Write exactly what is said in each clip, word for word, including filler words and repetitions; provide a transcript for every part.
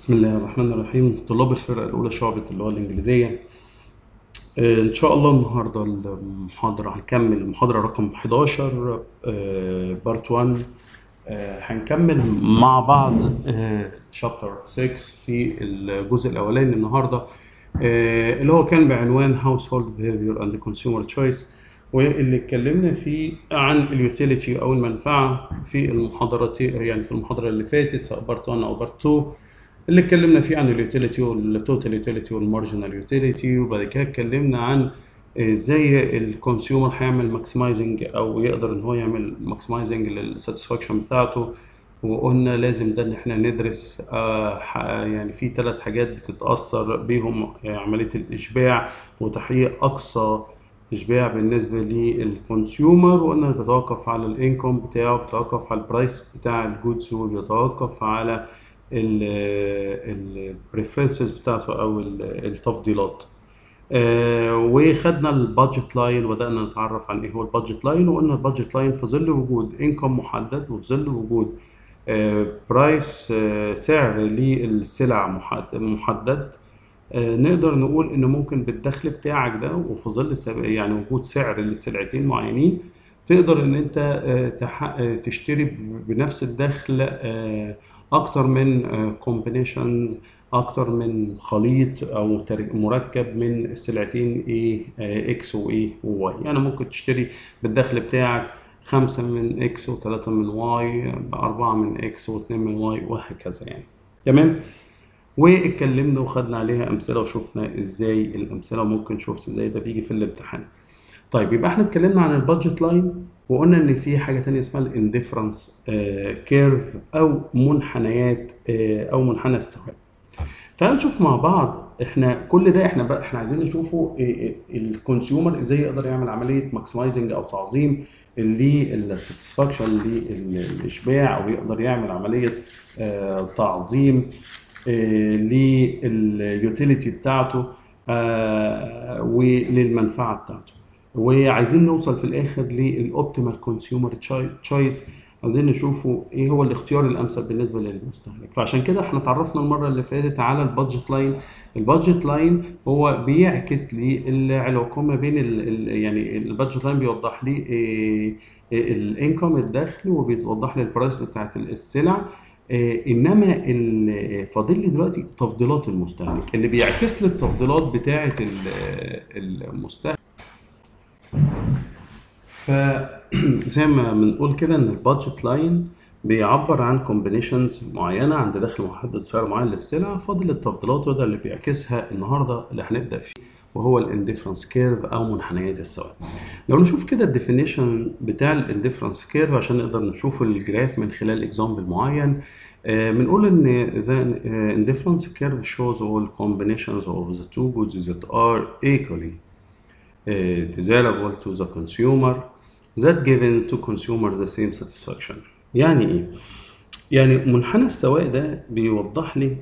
بسم الله الرحمن الرحيم. طلاب الفرقة الأولى شعبة اللغة الإنجليزية. آه، إن شاء الله النهاردة المحاضرة هنكمل المحاضرة رقم حداشر بارت واحد. آه، هنكمل مع بعض شابتر ستة في الجزء الأولاني النهاردة، آه، اللي هو كان بعنوان Household Behavior and Consumer Choice، واللي اتكلمنا فيه عن اليوتيليتي أو المنفعة في المحاضرتين، يعني في المحاضرة اللي فاتت سواء بارت واحد أو بارت اتنين، اللي اتكلمنا فيه عن اليوتيليتي والتوتال يوتيليتي والمارجنال يوتيليتي. وبعد كده اتكلمنا عن ازاي الكونسيومر هيعمل ماكسمايزنج او يقدر ان هو يعمل ماكسمايزنج للساتسفاكشن بتاعته. وقلنا لازم ده ان احنا ندرس آه يعني في ثلاث حاجات بتتاثر بيهم عمليه الاشباع وتحقيق اقصى اشباع بالنسبه للكونسيومر. وقلنا بيتوقف على الانكم بتاعه، بيتوقف على البرايس بتاع الجودز، وبيتوقف على البريفرنسز بتاعته او التفضيلات. آه وخدنا البادجت لاين وبدانا نتعرف عن ايه هو البادجت لاين. وقلنا البادجت لاين في ظل وجود انكم محدد وفي ظل وجود آه برايس آه سعر للسلع محدد، آه نقدر نقول ان ممكن بالدخل بتاعك ده وفي ظل يعني وجود سعر للسلعتين معينين تقدر ان انت آه تشتري بنفس الدخل آه اكتر من كومبينيشن، اكتر من خليط او مركب من السلعتين ايه اكس وايه وواي. يعني ممكن تشتري بالدخل بتاعك خمسة من اكس وثلاثة من واي، بأربعة من اكس واثنين من واي، وهكذا يعني. تمام. واتكلمنا وخدنا عليها امثله وشفنا ازاي الامثله ممكن نشوف ازاي ده بيجي في الامتحان. طيب يبقى احنا اتكلمنا عن البادجت لاين، وقلنا ان في حاجه تانية اسمها الانديفرنس كيرف او منحنيات آه او منحنى السواد. تعالوا نشوف مع بعض احنا كل ده احنا بقى احنا عايزين نشوفه الكونسيومر ازاي يقدر يعمل عمليه ماكسمايزنج او تعظيم للساتسفاكشن للاشباع، او يقدر يعمل عمليه آه تعظيم آه لليوتيليتي بتاعته آه وللمنفعه بتاعته. وعايزين نوصل في الاخر للاوبتيمال كونسيومر تشويس، عايزين نشوفوا ايه هو الاختيار الامثل بالنسبه للمستهلك. فعشان كده احنا اتعرفنا المره اللي فاتت على البادجت لاين. البادجت لاين هو بيعكس لي العلاقه ما بين ال ال يعني البادجت لاين بيوضح لي إيه الانكم الدخل، وبيوضح لي البرايس بتاعت السلع. إيه انما فاضل لي دلوقتي تفضيلات المستهلك اللي بيعكس لي التفضيلات بتاعت المستهلك. فزي ما بنقول كده ان البادجت لاين بيعبر عن كومبينيشنز معينه عند دخل محدد سعر معين للسلع. فاضل التفضيلات وده اللي بيعكسها النهارده اللي هنبدا فيه، وهو الانديفرنس كيرف او منحنيات السواد. لو نشوف كده الديفينيشن بتاع الانديفرنس كيرف عشان نقدر نشوف الجراف من خلال اكزامبل معين، بنقول ان the indifference curve shows all combinations of the two goods that are equally desirable to the consumer that given to consumer the same satisfaction. يعني ايه؟ يعني منحنى السواء ده بيوضح لي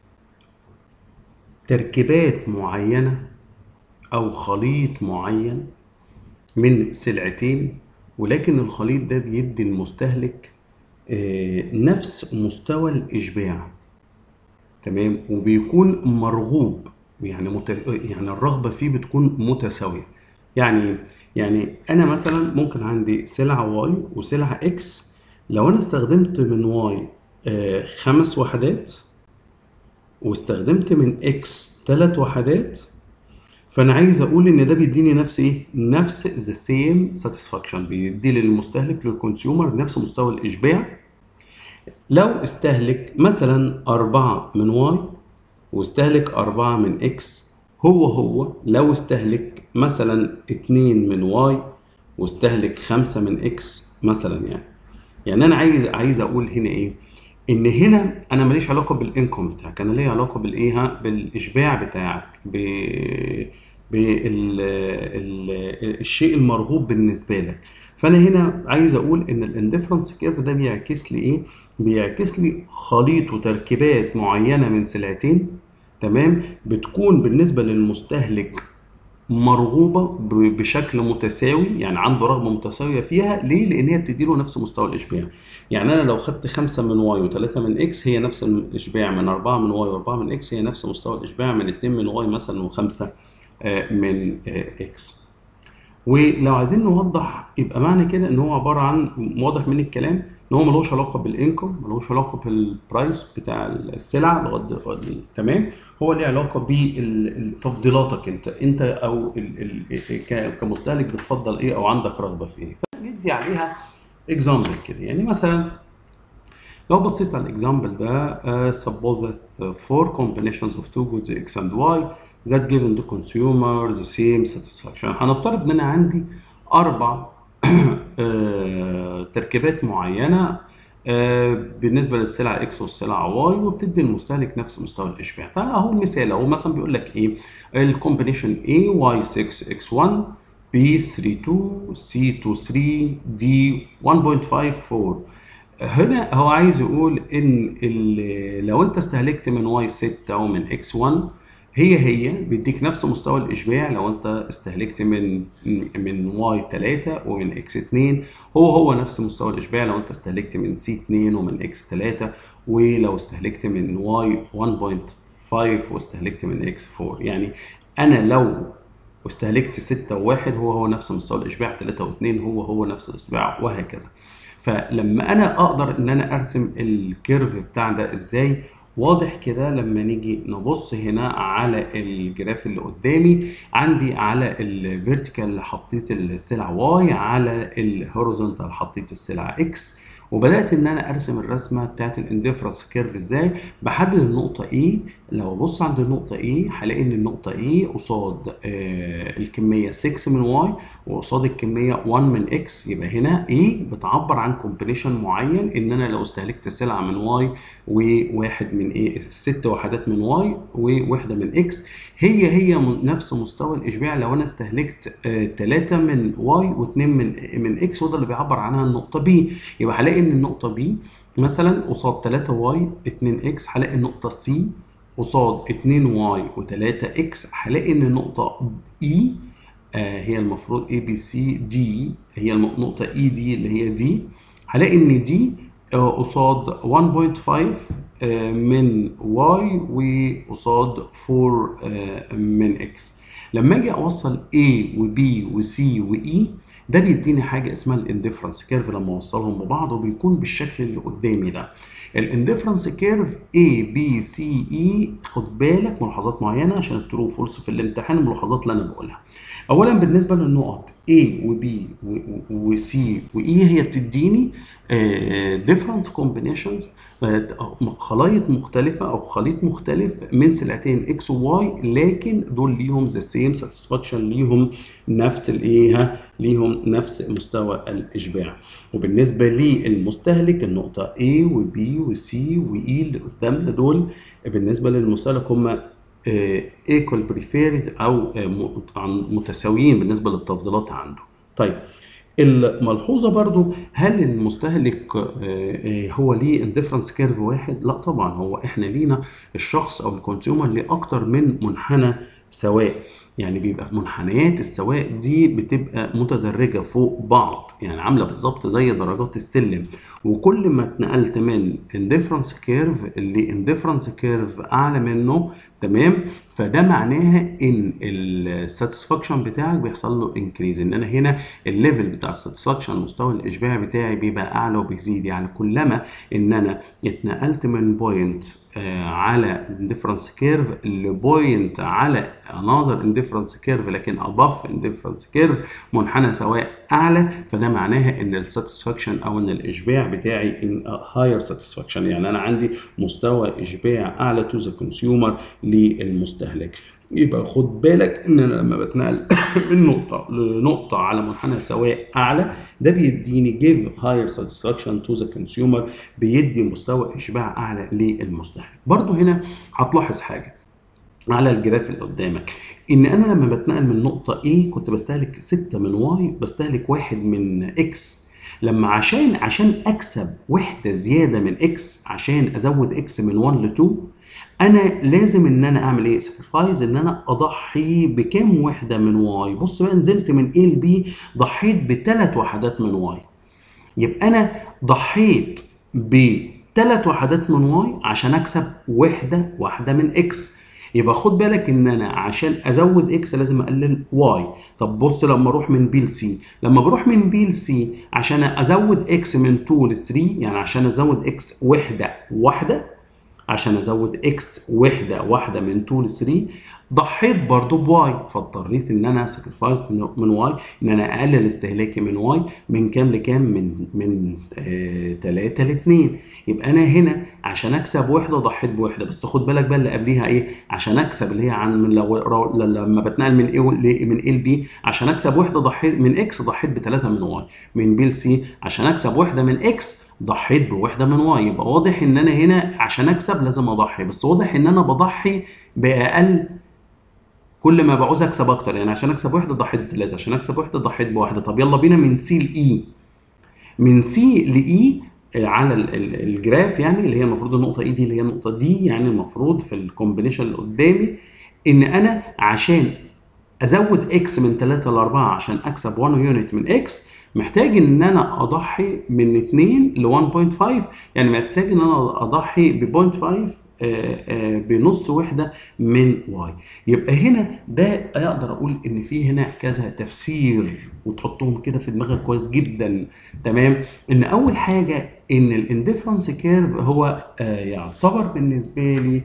تركيبات معينة او خليط معين من سلعتين، ولكن الخليط ده بيدي المستهلك نفس مستوى الاشباع. تمام. وبيكون مرغوب، يعني مت... يعني الرغبه فيه بتكون متساويه. يعني يعني انا مثلا ممكن عندي سلعه واي وسلعه اكس، لو انا استخدمت من واي آه خمس وحدات واستخدمت من اكس ثلاث وحدات، فانا عايز اقول ان ده بيديني نفس ايه؟ نفس ذا سيم ساتسفاكشن، بيدي للمستهلك للكونسيومر نفس مستوى الاشباع. لو استهلك مثلا أربعة من واي واستهلك أربعة من إكس، هو هو لو استهلك مثلا اتنين من واي واستهلك خمسة من إكس مثلا. يعني يعني أنا عايز عايز أقول هنا إيه؟ إن هنا أنا ماليش علاقة بالإنكم بتاعك، أنا ليا علاقة بالإيه؟ بالإشباع بتاعك، ب بالشيء المرغوب بالنسبة لك. فأنا هنا عايز أقول إن الانديفرنس كيرف ده بيعكس لي إيه؟ بيعكس لي خليط وتركيبات معينة من سلعتين، تمام، بتكون بالنسبة للمستهلك مرغوبة ب- بشكل متساوي، يعني عنده رغبة متساوية فيها. ليه؟ لأن هي بتديله نفس مستوى الإشباع. يعني أنا لو خدت خمسة من واي وثلاثة من إكس هي نفس الإشباع، من أربعة من واي وأربعة من إكس هي نفس مستوى الإشباع، من اتنين من واي مثلا وخمسة آه، من آه، إكس. ولو عايزين نوضح يبقى معنى كده ان هو عباره عن، واضح من الكلام ان هو ملوش علاقه بالانكم، ملوش علاقه بالبرايس بتاع السلعه لغايه دلوقتي، تمام. هو ليه علاقه بتفضيلاتك انت انت او ال ال ك- كمستهلك بتفضل ايه او عندك رغبه في ايه. فندي عليها اكزامبل كده. يعني مثلا لو بصيت على الاكزامبل ده uh, suppose that uh, four combinations of two goods x and y that given the consumer the same satisfaction. هنفترض ان انا عندي اربع آه، تركيبات معينه آه، بالنسبه للسلعه x والسلعه y، وبتدي المستهلك نفس مستوى الاشباع. فاهو المثال اهو مثلا بيقول لك ايه الكومبينيشن A y six x one B three two C two three D one point five four. هنا هو عايز يقول ان ال- لو انت استهلكت من واي ستة او من اكس واحد هي هي بيديك نفس مستوى الاشباع لو انت استهلكت من من واي ثلاثة ومن اكس اتنين، هو هو نفس مستوى الاشباع لو انت استهلكت من سي اتنين ومن اكس ثلاثة، ولو استهلكت من واي واحد فاصلة خمسة واستهلكت من اكس اربعة. يعني انا لو واستهلكت ستة وواحد هو هو نفس مستوى الاشباع، ثلاثة واثنين هو هو نفس الاشباع، وهكذا. فلما انا اقدر ان انا ارسم الكيرف بتاع ده ازاي؟ واضح كده لما نيجي نبص هنا على الجراف اللي قدامي، عندي على الفيرتيكال حطيت السلعه واي، على الهوريزونتال حطيت السلعه اكس، وبدات ان انا ارسم الرسمه بتاعت الانديفرنس كيرف ازاي. بحدد النقطه A. لو ابص عند النقطه A هلاقي ان النقطه A قصاد آه الكميه ستة من واي وقصاد الكميه واحد من اكس، يبقى هنا A بتعبر عن كومبينيشن معين، ان انا لو استهلكت سلعه من واي وواحد من ايه ست وحدات من واي وواحده من اكس هي هي نفس مستوى الاشباع لو انا استهلكت ثلاثة من واي واثنين من من اكس، وده اللي بيعبر عنها النقطه B. يبقى هلاقي ان النقطه B مثلا قصاد ثلاثة واي اتنين اكس، هلاقي النقطه C قصاد اتنين واي و3 اكس، هلاقي ان النقطه E آه هي المفروض A B C D، هي النقطة E دي اللي هي دي، هلاقي إن دي آه قصاد واحد فاصلة خمسة آه من Y وقصاد أربعة آه من X. لما أجي أوصل A و B و C و E ده بيديني حاجة اسمها الانديفرنس كيرف. لما أوصلهم ببعض وبيكون بالشكل اللي قدامي ده الانديفرنس كيرف A B C E. خد بالك ملاحظات معينة عشان الترو فولس في الامتحان، الملاحظات اللي أنا بقولها. اولا بالنسبه للنقط A و B و C و E هي بتديني different combinations، خلايط مختلفه او خليط مختلف من سلعتين X و Y، لكن دول ليهم the same satisfaction، ليهم نفس الايه ليهم نفس مستوى الاشباع. وبالنسبه للمستهلك النقطه A و B و C و E اللي قدامنا دول بالنسبه للمستهلك هم ايكوال بريفيرد او متساويين بالنسبه للتفضيلات عنده. طيب الملحوظه برضو، هل المستهلك هو ليه انديفرنس كيرف واحد؟ لا طبعا، هو احنا لينا الشخص او الكونسيومر ليه اكتر من منحنى سواء. يعني بيبقى في منحنيات السواء دي بتبقى متدرجه فوق بعض، يعني عامله بالظبط زي درجات السلم، وكل ما اتنقلت من انديفرنس كيرف لانديفرنس كيرف اعلى منه، تمام، فده معناها ان الساتسفاكشن بتاعك بيحصل له انكريز، ان انا هنا الليفل بتاع الساتسفاكشن مستوى الاشباع بتاعي بيبقى اعلى وبيزيد. يعني كلما ان انا اتنقلت من بوينت آه على انديفرنس كيرف لبوينت على انذر انديفرنس كيرف لكن اباف انديفرنس كيرف منحنى سواء اعلى، فده معناها ان الساتسفاكشن او ان الاشباع بتاعي ان هاير ساتسفاكشن، يعني انا عندي مستوى اشباع اعلى تو ذا كونسيومر للمستهلك. يبقى خد بالك ان انا لما بتنقل من نقطه لنقطه على منحنى سواء اعلى ده بيديني give higher satisfaction to the consumer، بيدي مستوى اشباع اعلى للمستهلك. برضو هنا هتلاحظ حاجه على الجراف اللي قدامك، ان انا لما بتنقل من نقطه A كنت بستهلك ستة من Y، بستهلك واحد من X، لما عشان عشان اكسب وحده زياده من اكس، عشان ازود اكس من واحد ل اتنين، انا لازم ان انا اعمل ايه؟ سكرفايز، ان انا اضحي بكام وحده من واي. بص بقى، نزلت من A ل B، ضحيت بثلاث وحدات من واي. يبقى انا ضحيت بثلاث وحدات من واي عشان اكسب وحده واحده من اكس. يبقى خد بالك ان انا عشان ازود اكس لازم اقلل واي. طب بص، لما اروح من بي لسي، لما بروح من بي لسي عشان ازود اكس من اتنين ل تلاتة، يعني عشان ازود اكس وحده واحده، عشان ازود اكس وحده واحده من اتنين ل تلاتة، ضحيت برضو بواي. فاضطريت ان انا ساكرفايس من واي، ان انا اقلل استهلاكي من واي من كام لكام؟ من من آه تلاتة ل اتنين. يبقى انا هنا عشان اكسب وحده ضحيت بوحده. بس خد بالك بقى اللي قبليها ايه؟ عشان اكسب اللي هي عن من لو لما بتنقل من ايه من ايه لبي، عشان اكسب وحده ضحيت من اكس، ضحيت بثلاثه من واي. من بي لسي عشان اكسب وحده من اكس، ضحيت بوحده من واي. يبقى واضح ان انا هنا عشان اكسب لازم اضحي، بس واضح ان انا بضحي باقل كل ما بعوز اكسب اكتر. يعني عشان اكسب وحده ضحيت بثلاثه، عشان اكسب وحده ضحيت بواحده. طب يلا بينا من سي لاي. من سي لاي على الجراف، يعني اللي هي المفروض النقطه اي دي اللي هي النقطه دي، يعني المفروض في الكومبينيشن اللي قدامي ان انا عشان ازود اكس من تلاتة ل اربعة عشان اكسب واحد يونت من اكس، محتاج ان انا اضحي من اتنين ل واحد فاصلة خمسة، يعني محتاج ان انا اضحي ب صفر فاصلة خمسة بنص وحده من واي. يبقى هنا ده اقدر اقول ان في هنا كذا تفسير، وتحطهم كده في دماغك كويس جدا. تمام؟ ان اول حاجه ان الانديفرنس كيرف هو يعتبر بالنسبه لي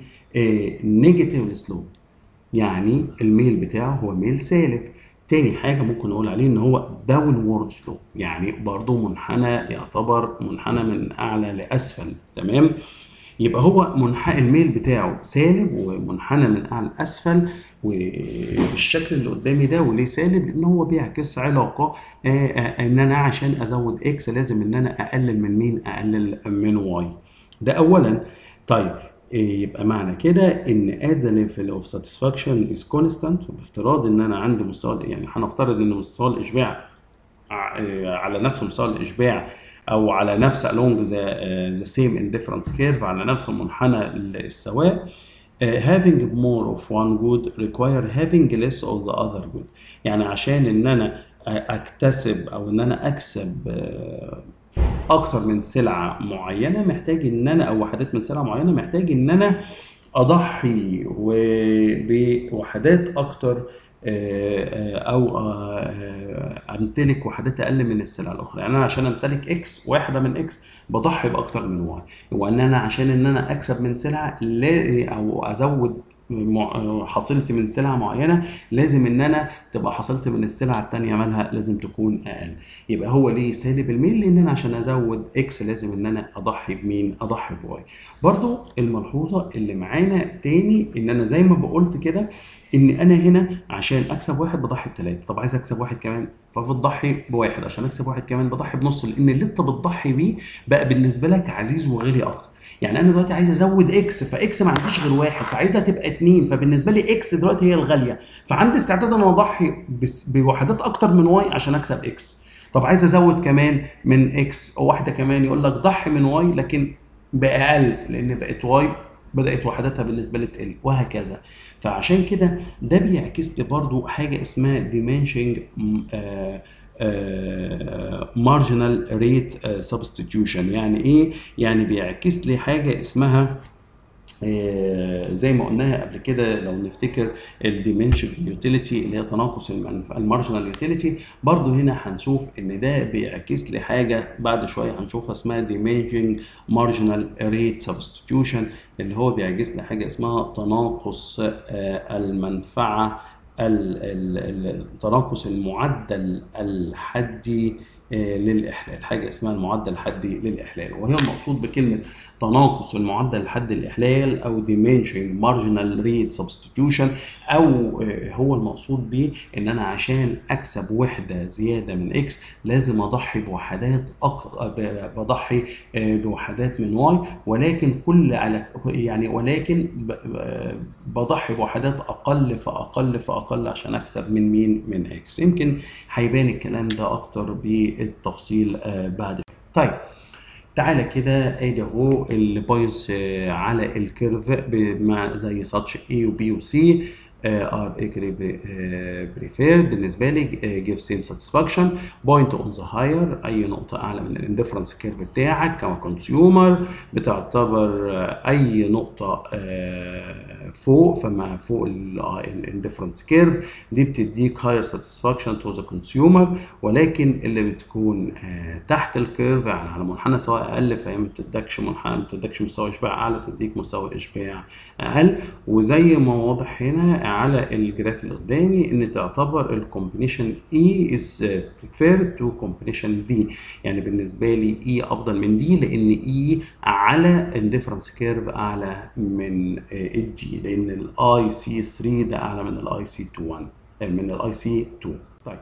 نيجاتيف سلوب، يعني الميل بتاعه هو ميل سالب. تاني حاجة ممكن نقول عليه ان هو داون وورد سلوب، يعني برضو منحنى، يعتبر منحنى من اعلى لاسفل. تمام؟ يبقى هو منحنى الميل بتاعه سالب ومنحنى من اعلى لاسفل، وبالشكل اللي قدامي ده. وليه سالب؟ لان هو بيعكس علاقة آآ آآ ان انا عشان ازود اكس لازم ان انا اقلل من مين؟ اقلل من واي. ده اولا. طيب يبقى معنى كده ان at the level of satisfaction is constant، بافتراض ان انا عندي مستوى، يعني هنفترض ان مستوى الاشباع على نفس مستوى الاشباع او على نفس along the, the same indifference curve، على نفس منحنى السواء. Uh, having more of one good require having less of the other good. يعني عشان ان انا اكتسب او ان انا اكسب uh, اكتر من سلعه معينه، محتاج ان انا او وحدات من سلعه معينه، محتاج ان انا اضحي بوحدات اكتر او امتلك وحدات اقل من السلع الاخرى. يعني انا عشان امتلك اكس واحده من اكس بضحي باكتر من واي، وان انا عشان ان انا اكسب من سلعه او ازود حصلت من سلعه معينه، لازم ان انا تبقى حصلت من السلعه الثانيه مالها لازم تكون اقل. يبقى هو ليه سالب الميل؟ لان انا عشان ازود اكس لازم ان انا اضحي بمين؟ اضحي بواي. برضو الملحوظه اللي معانا تاني ان انا زي ما بقولت كده، ان انا هنا عشان اكسب واحد بضحي بثلاثه. طب عايز اكسب واحد كمان، فبتضحي بواحد. عشان اكسب واحد كمان بضحي بنص، لان اللي انت بتضحي بيه بقى بالنسبه لك عزيز وغالي اكتر. يعني انا دلوقتي عايز ازود اكس، فاكس ما عنديش غير واحد، فعايزها تبقى اتنين، فبالنسبه لي اكس دلوقتي هي الغاليه، فعندي استعداد ان اضحي بوحدات اكتر من واي عشان اكسب اكس. طب عايز ازود كمان من اكس او واحده كمان، يقول لك ضحي من واي لكن باقل، لان بقت واي بدات وحداتها بالنسبه لي تقل، وهكذا. فعشان كده ده بيعكس لي برضو حاجه اسمها diminishing marginal rate substitution. يعني ايه؟ يعني بيعكس لي حاجه اسمها زي ما قلناها قبل كده لو نفتكر الديمنشن يوتيليتي اللي هي تناقص المارجنال يوتيليتي. برضو هنا هنشوف ان ده بيعكس لي حاجه بعد شويه هنشوفها اسمها ديمنشن مارجنال ريت سبستيتيوشن، اللي هو بيعكس لي حاجه اسمها تناقص المنفعه، تناقص المعدل الحدي للإحلال، حاجة اسمها المعدل الحدي للإحلال. وهي المقصود بكلمة تناقص المعدل الحدي للإحلال أو diminishing marginal rate substitution، أو هو المقصود بيه إن أنا عشان أكسب وحدة زيادة من إكس لازم أضحي بوحدات أق... بضحي بوحدات من واي، ولكن كل على يعني ولكن بضحي بوحدات أقل فأقل فأقل عشان أكسب من مين؟ من إكس. يمكن هيبان الكلام ده أكتر ب بالتفصيل آه بعد. طيب تعالى كده ادي اهو البوينتس على الكيرف بما زي ساتش A و B و C ار equally preferred بالنسبه لي give same satisfaction point on the higher. اي نقطه اعلى من الاندفرنس كيرف بتاعك ككونسيومر بتعتبر اي نقطه فوق، فما فوق الاندفرنس كيرف دي بتديك higher satisfaction to the consumer، ولكن اللي بتكون تحت الكيرف يعني على منحنى سواء اقل فهي ما بتدكش منحنى ما بتدكش مستوى اشباع اعلى، تديك مستوى اشباع اقل. وزي ما واضح هنا على الجراف اللي قدامي ان تعتبر الكومبينيشن E is preferred to combination D، يعني بالنسبه لي E افضل من D لان E على اندفرنس كيرف اعلى من الدي، لان الاي سي ثلاثة ده اعلى من الاي سي واحد من الاي سي اتنين. طيب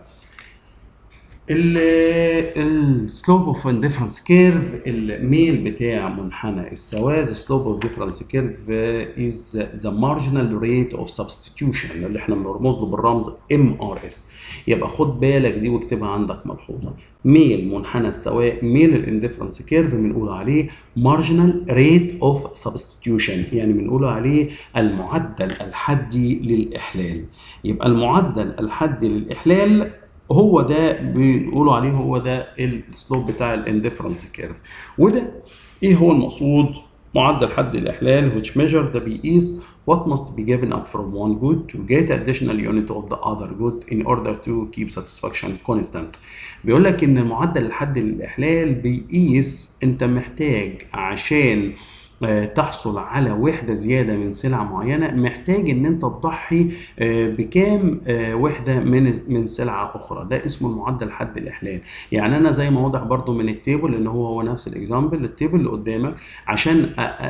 السلوب اوف اندفرنس كيرف الميل بتاع منحنى السواء سلوب اوف ديفرنس كيرف از ذا مارجنال ريت اوف سبستيتيوشن اللي احنا بنرمز له بالرمز ام ار اس. يبقى خد بالك دي واكتبها عندك ملحوظه، ميل منحنى السواء ميل الاندفرنس كيرف بنقول عليه مارجنال ريت اوف سبستيتيوشن، يعني بنقول عليه المعدل الحدي للاحلال. يبقى المعدل الحدي للاحلال هو ده بنقولوا عليه هو ده السلوب بتاع الاندفرنس كيرف. وده ايه هو المقصود؟ معدل حد الاحلال which measure the بيقيس what must be given up from one good to get additional unit of the other good in order to keep satisfaction constant. بيقول لك ان معدل الحد للاحلال بيقيس انت محتاج عشان تحصل على وحدة زيادة من سلعة معينة محتاج ان انت تضحي بكام وحدة من من سلعة اخرى، ده اسمه المعدل حد الاحلال. يعني انا زي ما واضح برضو من التيبل ان هو هو نفس الاكزامبل، التيبل اللي قدامك عشان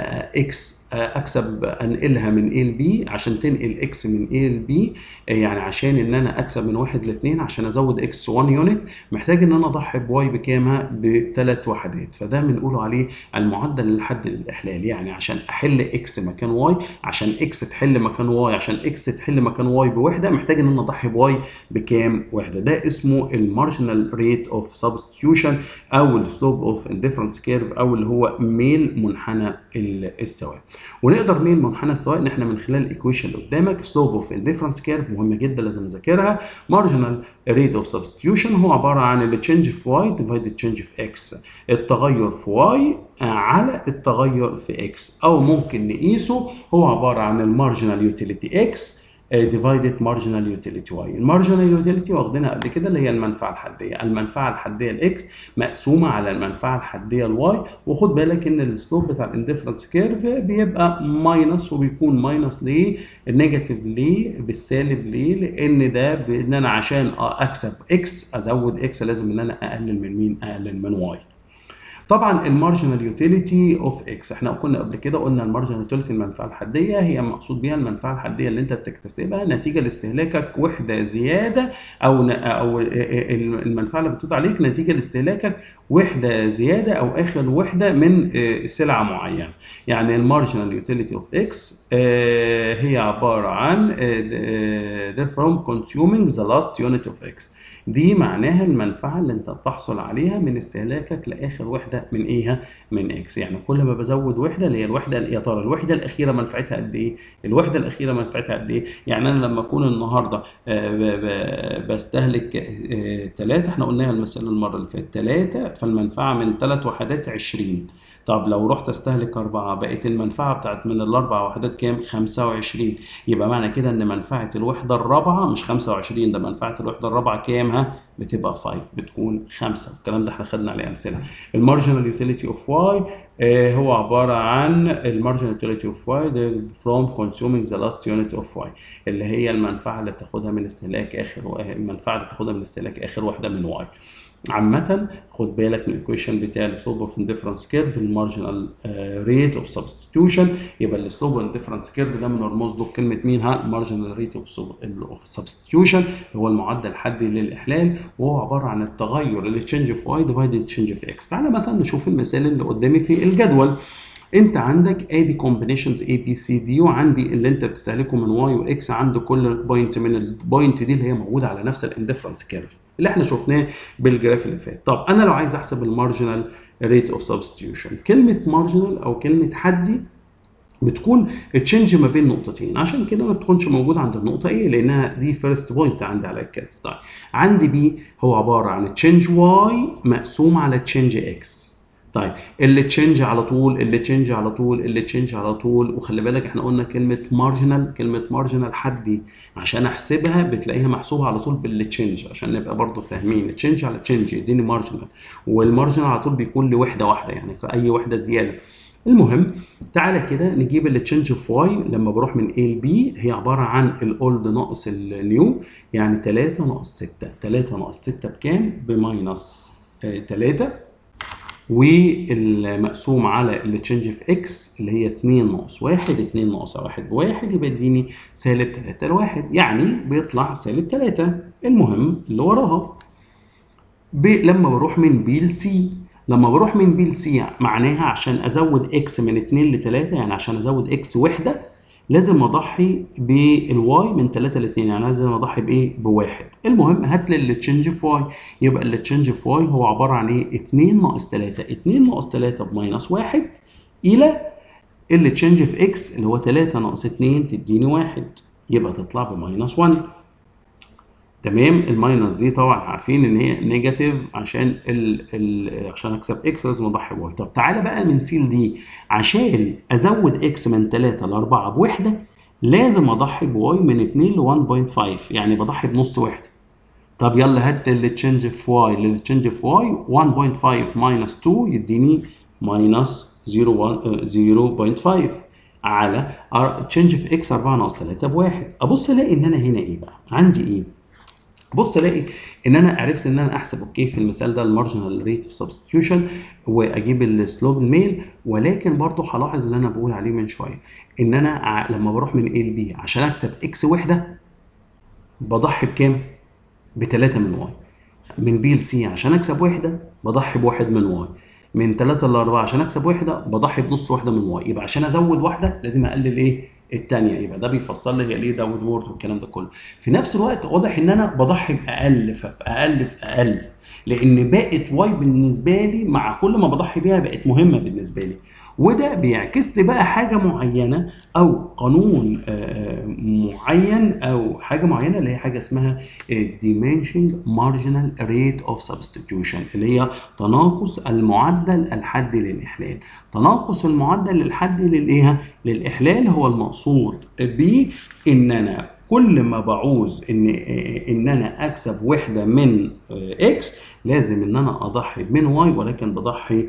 اكس اكسب انقلها من A ل B، عشان تنقل اكس من A ل B يعني عشان ان انا اكسب من واحد لاثنين عشان ازود اكس واحد يونت محتاج ان انا اضحي بواي بكامها بثلاث وحدات، فده بنقوله عليه المعدل الحد للاحلال. يعني عشان احل اكس مكان واي، عشان اكس تحل مكان واي، عشان اكس تحل مكان واي بوحده محتاج ان انا اضحي بواي بكام وحده، ده اسمه المارجنال ريت اوف سبستيوشن او السلوب اوف اندفرنس كيرف او اللي هو ميل منحنى السواء. ونقدر ميل منحنى السواء ان احنا من خلال الايكويشن اللي قدامك سلوب اوف اندفرنس كيرف مهمه جدا لازم نذاكرها. مارجنال ريت اوف سبستيوشن هو عباره عن التشينج في واي ديفايدد تشينج في اكس، التغير في واي على التغير في اكس، او ممكن نقيسه هو عباره عن المارجنال يوتيليتي اكس ديفايدد مارجنال يوتيليتي واي. المارجنال يوتيليتي واخدينها قبل كده اللي هي المنفعه الحديه، المنفعه الحديه الاكس مقسومه على المنفعه الحديه الواي. وخد بالك ان السلوب بتاع الاندفرنس كيرف بيبقى ماينس، وبيكون ماينس ليه؟ النيجاتيف ليه؟ بالسالب ليه؟ لان ده بان انا عشان اكسب اكس ازود اكس لازم ان انا اقلل من مين؟ اقلل من واي. طبعا المارجنال يوتيليتي اوف اكس احنا كنا قبل كده قلنا المارجنال يوتيليتي المنفعه الحديه هي مقصود بيها المنفعه الحديه اللي انت بتكتسبها نتيجه لاستهلاكك وحده زياده، او او المنفعه اللي بتعود عليك نتيجه لاستهلاكك وحده زياده او اخر وحده من سلعه معينه. يعني المارجنال يوتيليتي اوف اكس هي عباره عن from consuming the last unit of x، دي معناها المنفعه اللي انت بتحصل عليها من استهلاكك لاخر وحده من ايه؟ من اكس. يعني كل ما بزود وحده اللي هي الوحده يا ترى الوحده الاخيره منفعتها قد ايه؟ الوحده الاخيره منفعتها قد ايه؟ يعني انا لما اكون النهارده بستهلك ثلاثه، احنا قلناها المثال المره اللي فاتت ثلاثه، فالمنفعه من ثلاث وحدات عشرين. طب لو رحت استهلك أربعة بقت المنفعة بتاعت من الأربع وحدات كام؟ خمسة وعشرين. يبقى معنى كده إن منفعة الوحدة الرابعة مش خمسة وعشرين، ده منفعة الوحدة الرابعة كام؟ ها؟ بتبقى خمسة، بتكون خمسة. الكلام ده احنا خدنا عليه أمثلة. المارجنال يوتيليتي أوف واي هو عبارة عن المارجنال يوتيليتي أوف واي from consuming the last unit of y، اللي هي المنفعة اللي بتاخدها من استهلاك آخر المنفعة اللي بتاخدها من استهلاك آخر وحدة من y. عامة خد بالك من الايكويشن بتاع السلوب اوف اندفرنس كيرف المارجنال ريت اوف سبستيوشن، يبقى السلوب اوف اندفرنس كيرف ده بنرمز له بكلمه مين؟ ها؟ المارجنال ريت اوف سبستيوشن هو المعدل الحدي للاحلال، وهو عباره عن التغير اللي تشينج في واي ديفايدد تشينج في اكس. تعالى مثلا نشوف المثال اللي قدامي في الجدول. انت عندك ادي كومبينيشنز A B C D، وعندي اللي انت بتستهلكه من واي واكس عند كل بوينت من البوينت دي اللي هي موجوده على نفس الاندفرنس كيرف اللي احنا شفناه بالجراف اللي فات. طب انا لو عايز احسب المارجنال ريت اوف سبستيوشن، كلمه مارجنال او كلمه حدي بتكون تشينج ما بين نقطتين، عشان كده ما بتكونش موجوده عند النقطه A لانها دي فيرست بوينت عندي على الكيرف. طيب عندي B هو عباره عن تشينج Y مقسوم على تشينج X. طيب اللي تشينج على طول اللي تشينج على طول اللي تشينج على طول، وخلي بالك احنا قلنا كلمه مارجنال، كلمه مارجنال حدي عشان احسبها بتلاقيها محسوبه على طول بالتشينج، عشان نبقى برضو فاهمين تشينج على تشينج يديني مارجنال، والمارجنال على طول بيكون لوحده واحده يعني اي وحده زياده. المهم تعالى كده نجيب التشينج في واي لما بروح من A ل B، هي عباره عن الاولد ناقص النيو، يعني تلاتة ناقص ستة، تلاتة ناقص ستة بكام؟ بماينس تلاتة، والمقسوم على التشينج في اكس اللي هي اتنين ناقص واحد، اتنين ناقص واحد بواحد، يبقى يديني سالب تلاتة لواحد، يعني بيطلع سالب تلاتة. المهم اللي وراها لما بروح من بي لسي، لما بروح من بي لسي معناها عشان ازود اكس من اتنين ل تلاتة، يعني عشان ازود اكس وحده لازم اضحي بالواي من تلاتة ل اتنين، يعني لازم اضحي بايه؟ بواحد. المهم هات لي التشينج في واي، يبقى التشينج في واي هو عباره عن ايه؟ اتنين ناقص تلاتة، اتنين ناقص تلاتة بماينس واحد، الى التشينج في اكس اللي هو تلاتة ناقص اتنين تديني واحد، يبقى تطلع بماينس واحد. تمام. الماينس دي طبعا عارفين ان هي نيجاتيف، عشان ال ال عشان اكسب اكس لازم اضحي بواي. طب تعالى بقى من سي دي، عشان ازود اكس من تلاتة ل اربعة بوحده لازم اضحي بواي من اتنين ل واحد فاصلة خمسة، يعني بضحي بنص وحده. طب يلا هات التشينج في واي للتشينج في واي، واحد فاصلة خمسة ماينس اتنين يديني ماينس صفر فاصلة خمسة على تشينج في اكس اربعة ناقص تلاتة بواحد. ابص الاقي ان انا هنا ايه بقى؟ عندي ايه؟ بص الاقي ان انا عرفت ان انا احسب اوكي في المثال ده المارجنال ريت اوف سبستيوشن واجيب السلوب الميل، ولكن برضو هلاحظ اللي انا بقول عليه من شويه ان انا لما بروح من A ل B عشان اكسب اكس وحده بضحي بكام؟ بتلاتة من واي. من B ل C عشان اكسب وحده بضحي بواحد من واي. من تلاتة ل اربعة عشان اكسب وحده بضحي بنص واحده من واي. يبقى عشان ازود واحده لازم اقلل ايه؟ الثانيه. يبقى ده بيفسر لي هي ليه داون وورد والكلام ده كله. في نفس الوقت واضح ان انا بضحي باقل، ففي اقل في اقل، لان بقت واي بالنسبه لي مع كل ما بضحي بيها بقت مهمه بالنسبه لي، وده بيعكس لي بقى حاجه معينه او قانون معين او حاجه معينه اللي هي حاجه اسمها diminishing marginal rate of substitution، اللي هي تناقص المعدل الحدي للاحلال. تناقص المعدل الحدي للايه؟ للاحلال هو المقصود بيه ان انا كل ما بعوز ان ان انا اكسب وحده من اكس لازم ان انا اضحي من واي، ولكن بضحي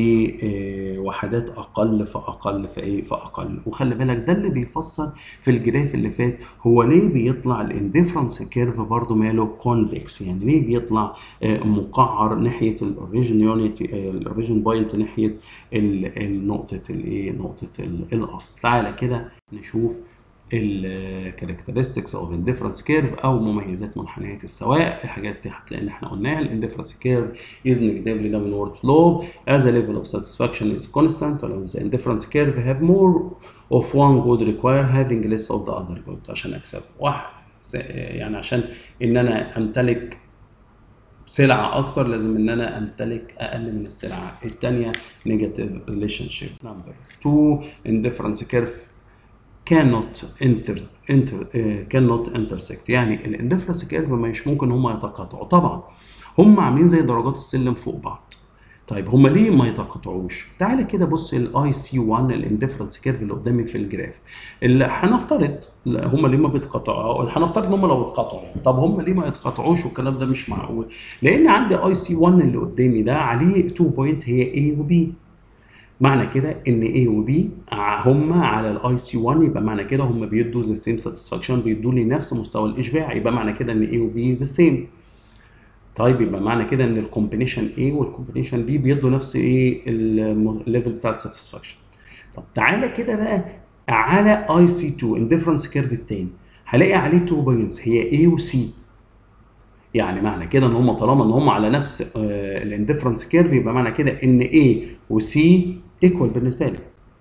بوحدات اقل فاقل فايه فاقل. وخلي بالك ده اللي بيفسر في الجراف اللي فات هو ليه بيطلع الانديفرنس كيرف برضو ماله كونفكس، يعني ليه بيطلع مقعر ناحيه الاوريجن يونت الاوريجن بوينت ناحيه النقطه الايه نقطه الاصل. تعالى كده نشوف الكاركترستكس اوف انديفرنس كيرف او مميزات منحنيات السواء. في حاجات هتلاقي ان احنا قلناها الانديفرنس كيرف is negatively downward slope as a level of satisfaction is constant، ولو the indifference curve have more of one good require having less of the other good عشان اكسب واحد، يعني عشان ان انا امتلك سلعة أكتر لازم إن أنا أمتلك أقل من السلعة التانية. negative relationship. number two indifference curve cannot enter enter uh, cannot intersect، يعني الاندفرنس كيرف مش ممكن هما يتقاطعوا. طبعا هما عاملين زي درجات السلم فوق بعض. طيب هما ليه ما يتقاطعوش؟ تعالى كده بص الاي سي واحد الاندفرنس كيرف اللي قدامي في الجراف، اللي هنفترض هما ليه ما بيتقاطعوا، هنفترض ان هما لو اتقاطعوا. طب هما ليه ما يتقاطعوش؟ والكلام ده مش معقول، لان عندي اي سي واحد اللي قدامي ده عليه اتنين بوينت هي A و B. معنى كده ان A و B هم على الاي سي واحد، يبقى معنى كده هم بيدوا ذا سيم ساتسفاكشن، بيدوا لي نفس مستوى الاشباع، يبقى معنى كده ان A و B ذا سيم. طيب يبقى معنى كده ان الكومبينيشن A والكومبينيشن B بيدوا نفس ايه الليفل بتاع الساتسفاكشن. طب تعالى كده بقى على اي سي اتنين انديفرنس كيرف الثاني، هلاقي عليه اتنين بوينتس هي A و C. يعني معنى كده ان هم طالما ان هم على نفس الانديفرنس كيرف يبقى معنى كده ان A و C ايكوال بالنسبه لي.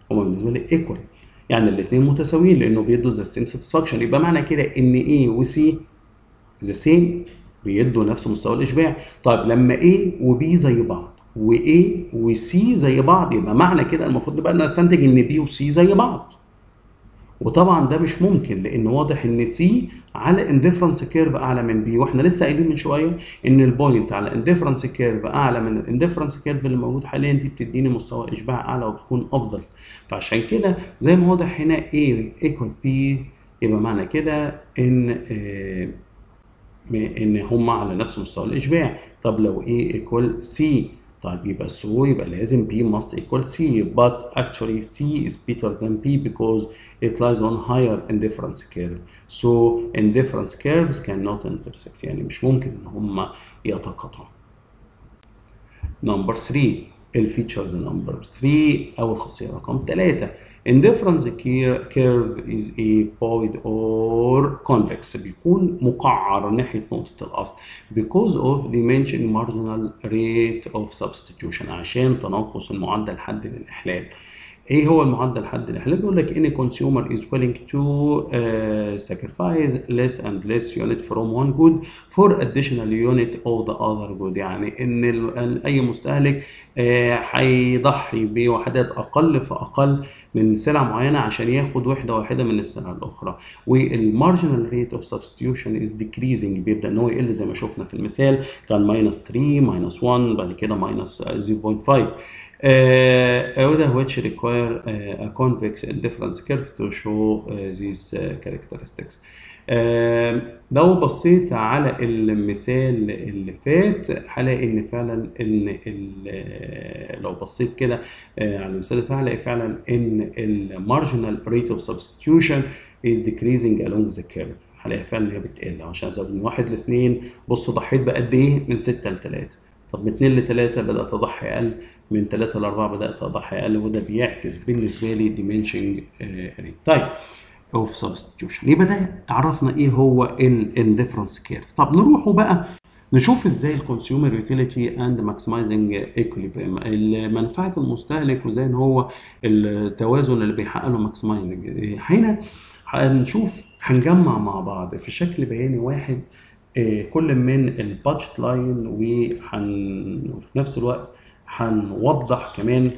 هما بالنسبه لي ايكوال، يعني الاثنين متساويين لانه بيدوا ذا سيم ساتسفاكشن. يبقى معنى كده ان A و C ذا سيم، بيدوا نفس مستوى الاشباع. طيب لما A و B زي بعض و A و C زي بعض، يبقى معنى كده المفروض بقى نستنتج ان B و C زي بعض. وطبعا ده مش ممكن، لان واضح ان سي على انديفرنس كيرف اعلى من بي، واحنا لسه قايلين من شويه ان البوينت على انديفرنس كيرف اعلى من الانديفرنس كيرف اللي موجود حاليا، دي بتديني مستوى اشباع اعلى وبتكون افضل. فعشان كده زي ما واضح هنا A ايكوال B، يبقى معنى كده ان آه ان هم على نفس مستوى الاشباع. طب لو A ايكوال C، طيب يبقى سو يبقى لازم B must equal C, but actually C is better than B because it lies on higher indifference curve. So indifference curves cannot intersect، يعني مش ممكن ان هم يتقاطعوا. نمبر ثلاثة، الفيتشرز نمبر ثلاثة او الخاصيه رقم ثلاثة. indifference curve is a void or convex، بيكون مقعر ناحيه نقطه الاصل because of diminishing marginal rate of substitution، عشان تناقص المعدل حد للاحلال. ايه هو المعدل حد الاحلال؟ بيقول لك ان consumer is willing to uh, sacrifice less and less unit from one good for additional unit of the other good، يعني ان اي مستهلك هيضحي uh, بوحدات اقل فاقل من سلعه معينه عشان ياخد وحده واحده من السلعه الاخرى. والمارجنال ريت اوف سبستيوشن از ديكريزنج، بيبدا ان هو يقل زي ما شفنا في المثال، كان ماينس ثلاثة ماينس واحد بعد كده ماينس صفر فاصلة خمسة. Uh, which require uh, a convex indifference curve to show uh, these uh, characteristics. uh, لو بصيت على المثال اللي فات هلاقي ان فعلا ان لو بصيت كده uh, على المثال اللي فات هلاقي فعلا ان المارجنال ريت اوف سبستيوشن is decreasing along the curve، هلاقي فعلا هي بتقل. عشان ازود من واحد لاثنين، بصوا ضحيت بقد ايه؟ من ستة لثلاثة. طب من اتنين لتلاتة بدأت أضحي أقل، من تلاتة لأربعة بدأت أضحي أقل، وده بيعكس بالنسبة لي diminishing ريت. طيب اوف سبستيوشن، يبقى ده عرفنا إيه هو الانديفرنس كيرف. طب نروحوا بقى نشوف إزاي الكونسيومر يوتيليتي أند ماكسمايزنج إيكوليبريم، منفعة المستهلك وإزاي إن هو التوازن اللي بيحقق له ماكسمايزنج. هنا هنشوف هنجمع مع بعض في شكل بياني واحد كل من البادجت لاين، وفي نفس الوقت هنوضح كمان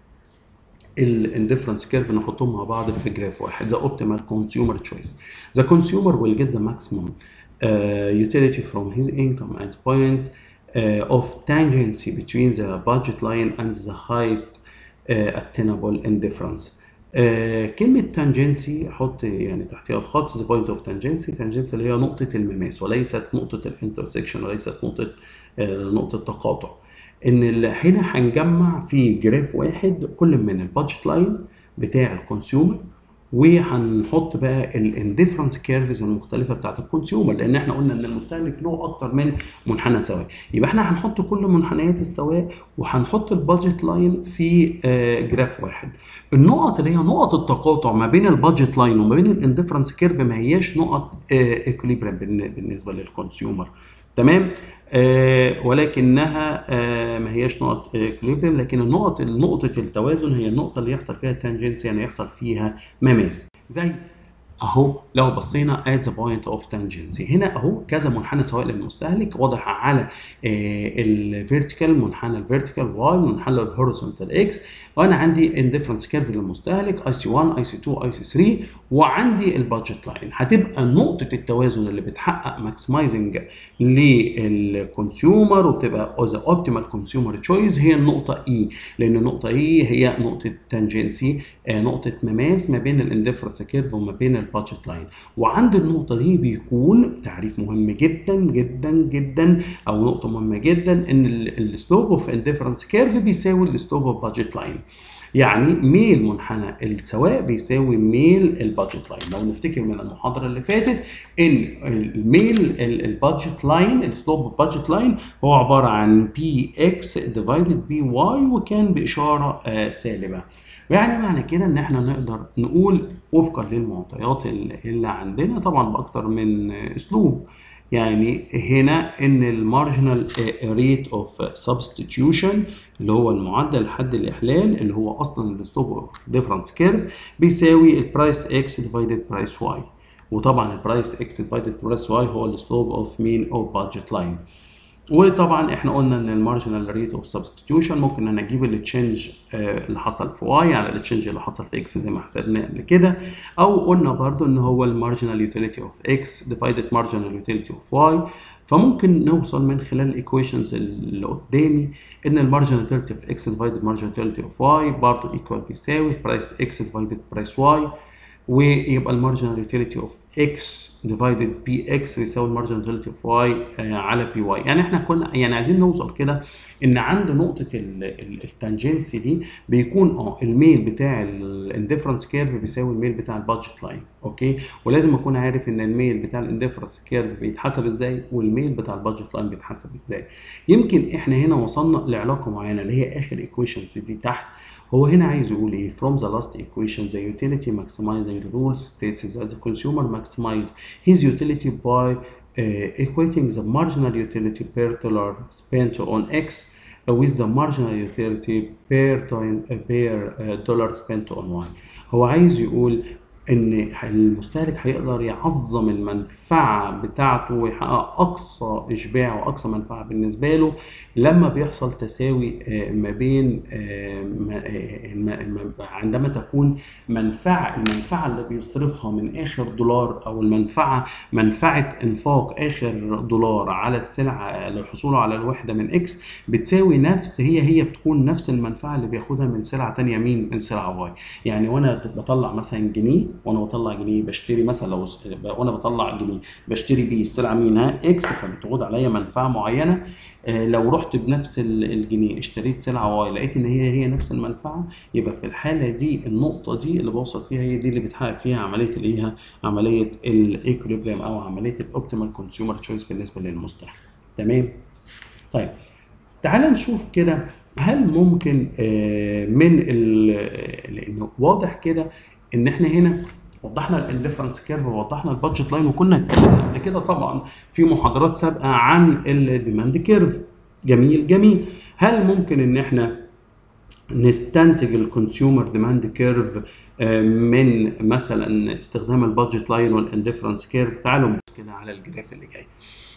الانديفرنس كيرف، نحطهم مع بعض في جراف واحد. ذا اوبتيمال كونسيومر تشويس، ذا كونسيومر will get the maximum uh, utility from his income at point uh, of tangency between the budget line and the highest uh, attainable indifference. آه كلمة تانجنسي حط يعني تحتها خط، the point of tangency، tangency اللي هي نقطة المماس وليست نقطة الانترسكشن وليست نقطة آه نقطة تقاطع. إن هنا هنجمع في جراف واحد كل من البادجت لاين بتاع الكونسيومر، وهنحط بقى الانديفرنس كيرفز المختلفه بتاعت الكونسيومر، لان احنا قلنا ان المستهلك له اكتر من منحنى سواء. يبقى احنا هنحط كل منحنيات السواء وهنحط البادجت لاين في جراف واحد. النقط اللي هي نقط التقاطع ما بين البادجت لاين وما بين الانديفرنس كيرف ما هياش نقط ايكوليبريم بالنسبه للكونسيومر، تمام؟ آه ولكنها آه ما هياش نقط اكليبريم، لكن النقط نقطة التوازن هي النقطة اللي يحصل فيها تانجنسي، يعني يحصل فيها مماس. زي اهو لو بصينا at the point of tangency، هنا اهو كذا منحنى سواء للمستهلك واضح على الفيرتيكال، منحنى الفيرتيكال واي، منحنى الهوريزونتال اكس، وانا عندي انديفرنس كيرف للمستهلك اي سي واحد اي سي اتنين اي سي تلاتة، وعندي البادجت لاين. هتبقى نقطه التوازن اللي بتحقق ماكسمايزنج للكونسيومر وبتبقى ذا اوبتيمال كونسيومر تشويس هي النقطه اي، لان النقطه اي هي نقطه تانجنسي، نقطه مماس ما بين الانديفرنس كيرف وما بين البادجت لاين. وعند النقطه دي بيكون تعريف مهم جدا جدا جدا او نقطه مهمه جدا، ان السلوب اوف انديفرنس كيرف بيساوي السلوب اوف بادجت لاين، يعني ميل منحنى السواء بيساوي ميل البادجت لاين. لو نفتكر من المحاضره اللي فاتت ان الميل البادجت لاين السلوب البادجت لاين هو عباره عن بي اكس ديفايدد بي واي، وكان باشاره آه سالبه. يعني معنى كده ان احنا نقدر نقول وفقا للمعطيات اللي عندنا طبعا باكتر من اسلوب، يعني هنا ان المارجنال ريت اوف سبستيتيوشن اللي هو المعدل الحد الاحلال اللي هو اصلا السلوب اوف ديفرنس كيرف بيساوي البرايس اكس ديفايدد برايس واي، وطبعا البرايس اكس ديفايدد برايس واي هو السلوب اوف مين اوف بادجت لاين. وطبعا احنا قلنا ان المارجنال ريت اوف سبستيتيوشن ممكن انا اجيب التشينج اللي حصل في واي على التشينج اللي حصل في اكس زي ما حسبناه قبل كده، او قلنا برضو ان هو المارجنال يوتيليتي اوف اكس ديفايدد مارجنال يوتيليتي اوف واي. فممكن نوصل من خلال الايكويشنز اللي قدامي ان المارجنال يوتيليتي اوف اكس ديفايدد مارجنال يوتيليتي اوف واي برضو ايكوال بيساوي برايس اكس ديفايدد برايس واي، ويبقى المارجنال يوتيليتي اوف اكس ديفايدد بي اكس يساوي المارجنال يوتيليتي اوف واي على بي واي. يعني احنا كنا يعني عايزين نوصل كده ان عند نقطه التانجنسي دي بيكون اه الميل بتاع الانديفرنس كيرف بيساوي الميل بتاع البادجت لاين، اوكي؟ ولازم اكون عارف ان الميل بتاع الانديفرنس كيرف بيتحسب ازاي والميل بتاع البادجت لاين بيتحسب ازاي. يمكن احنا هنا وصلنا لعلاقه معينه اللي هي اخر ايكويشنز دي تحت. هو هنا عايز يقول ايه؟ From the last equation the utility maximizing rule states that the consumer maximize his utility by uh, equating the marginal utility per dollar spent on X with the marginal utility per, uh, per uh, dollar spent on Y. هو عايز يقول ان المستهلك هيقدر يعظم المنفعه بتاعته ويحقق اقصى اشباع واقصى منفعه بالنسبه له لما بيحصل تساوي ما بين عندما تكون منفعه المنفعه اللي بيصرفها من اخر دولار او المنفعه منفعه انفاق اخر دولار على السلعه للحصول على الوحده من اكس بتساوي نفس هي هي بتكون نفس المنفعه اللي بياخدها من سلعه ثانيه مين؟ من سلعه واي. يعني وانا بطلع مثلا جنيه وانا بطلع جنيه بشتري مثلا لو وانا بطلع جنيه بشتري بيه السلعه مينها اكس فبتعود عليا منفعه معينه. آه لو رحت بنفس الجنيه اشتريت سلعه واي لقيت ان هي هي نفس المنفعه، يبقى في الحاله دي النقطه دي اللي بوصل فيها هي دي اللي بتحقق فيها عمليه الايه؟ عمليه الايكوليبريم او عمليه الاوبتيمال كونسيومر تشويس بالنسبه للمستهلك. تمام؟ طيب تعال نشوف كده هل ممكن آه من لانه واضح كده ان احنا هنا وضحنا الانديفرنس كيرف ووضحنا البادجت لاين وكنا اتكلمنا قبل كده طبعا في محاضرات سابقه عن الديماند كيرف. جميل جميل. هل ممكن ان احنا نستنتج الكونسيومر ديماند كيرف من مثلا استخدام البادجت لاين والانديفرنس كيرف؟ تعالوا نبص كده على الجراف اللي جاي.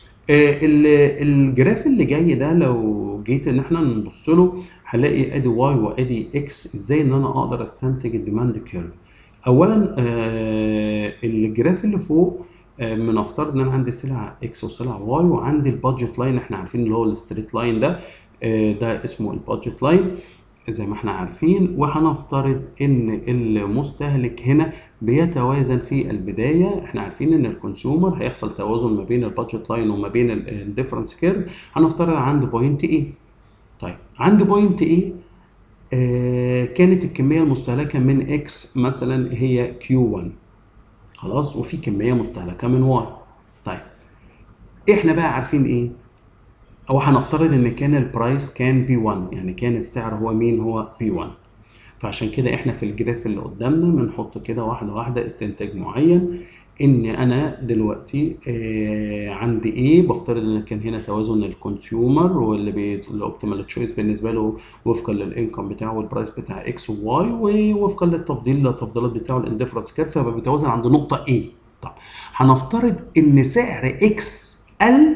الجراف اللي جاي ده لو جيت ان احنا نبص له هلاقي ادي واي وادي اكس. ازاي ان انا اقدر استنتج الديماند كيرف؟ اولا آه الجراف اللي فوق آه بنفترض ان انا عندي سلعه اكس وسلعه واي وعندي البادجت لاين احنا عارفين اللي هو الستريت لاين ده آه ده اسمه البادجت لاين زي ما احنا عارفين. وهنفترض ان المستهلك هنا بيتوازن في البدايه. احنا عارفين ان الكونسيومر هيحصل توازن ما بين البادجت لاين وما بين الديفرنس كيرف. هنفترض عند بوينت ايه. طيب عند بوينت ايه آه كانت الكميه المستهلكه من اكس مثلا هي كيو واحد خلاص، وفي كميه مستهلكه من واي. طيب احنا بقى عارفين ايه؟ او هنفترض ان كان البرايس كان بي واحد، يعني كان السعر هو مين؟ هو بي واحد. فعشان كده احنا في الجراف اللي قدامنا بنحط كده واحده واحده استنتاج معين ان انا دلوقتي آه عندي ايه. بفترض ان كان هنا توازن الكونسيومر واللي بالاوبتيمال تشويس بالنسبه له وفقا للانكم بتاعه والبرايس بتاع اكس وواي ووفقا للتفضيل التفضيلات بتاعه الانديفرنس كيرف فبقى بيتوازن عند نقطه ايه. طب هنفترض ان سعر اكس قل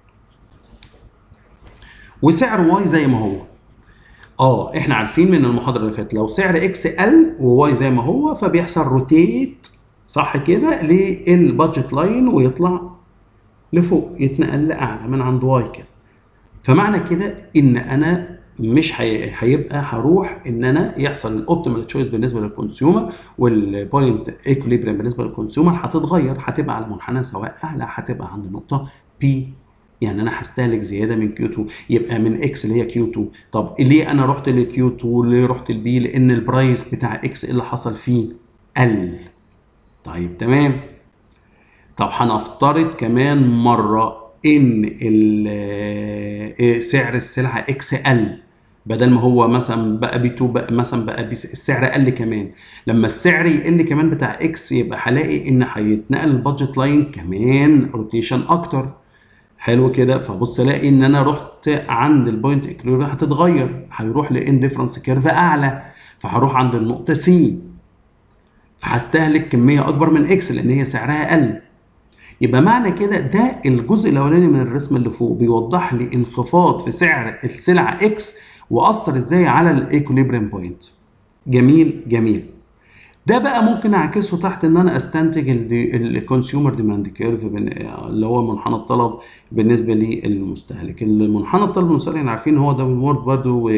وسعر واي زي ما هو. اه احنا عارفين من المحاضره اللي فاتت لو سعر اكس قل وواي زي ما هو فبيحصل روتيت صح كده للبادجت لاين ويطلع لفوق يتنقل لاعلى من عند واي كده. فمعنى كده ان انا مش هي... هيبقى هروح ان انا يحصل الاوبتيمال تشويس بالنسبه للكونسيومر والبوينت ايكوليبريم بالنسبه للكونسيومر هتتغير، هتبقى على منحنى سواء اعلى هتبقى عند نقطه بي. يعني انا هستهلك زياده من كيو اتنين يبقى من اكس اللي هي كيو اتنين. طب ليه انا رحت لكيو اتنين؟ ليه رحت لبي؟ لان البرايس بتاع اكس اللي حصل فيه قل. طيب تمام. طب هنفترض كمان مره ان سعر السلعه اكس قل، بدل ما هو مثلا بقى بي اتنين بقى مثلا بقى بي السعر قل كمان. لما السعر يقل كمان بتاع اكس يبقى هلاقي ان هيتنقل البادجت لاين كمان روتيشن اكتر. حلو كده. فبص الاقي ان انا رحت عند البوينت اكليبريم هتتغير، هيروح لانديفرنس كيرف اعلى، فهروح عند النقطه سي، فهستهلك كميه اكبر من اكس لان هي سعرها اقل. يبقى معنى كده ده الجزء الاولاني من الرسم اللي فوق بيوضح لي انخفاض في سعر السلعه اكس واثر ازاي على الايكوليبريم بوينت. جميل جميل. ده بقى ممكن اعكسه تحت ان انا استنتج الكونسيومر ديماند كيرف اللي هو منحنى الطلب بالنسبه للمستهلك. المنحنى الطلب المستهلك احنا عارفين هو دبل وورد برضه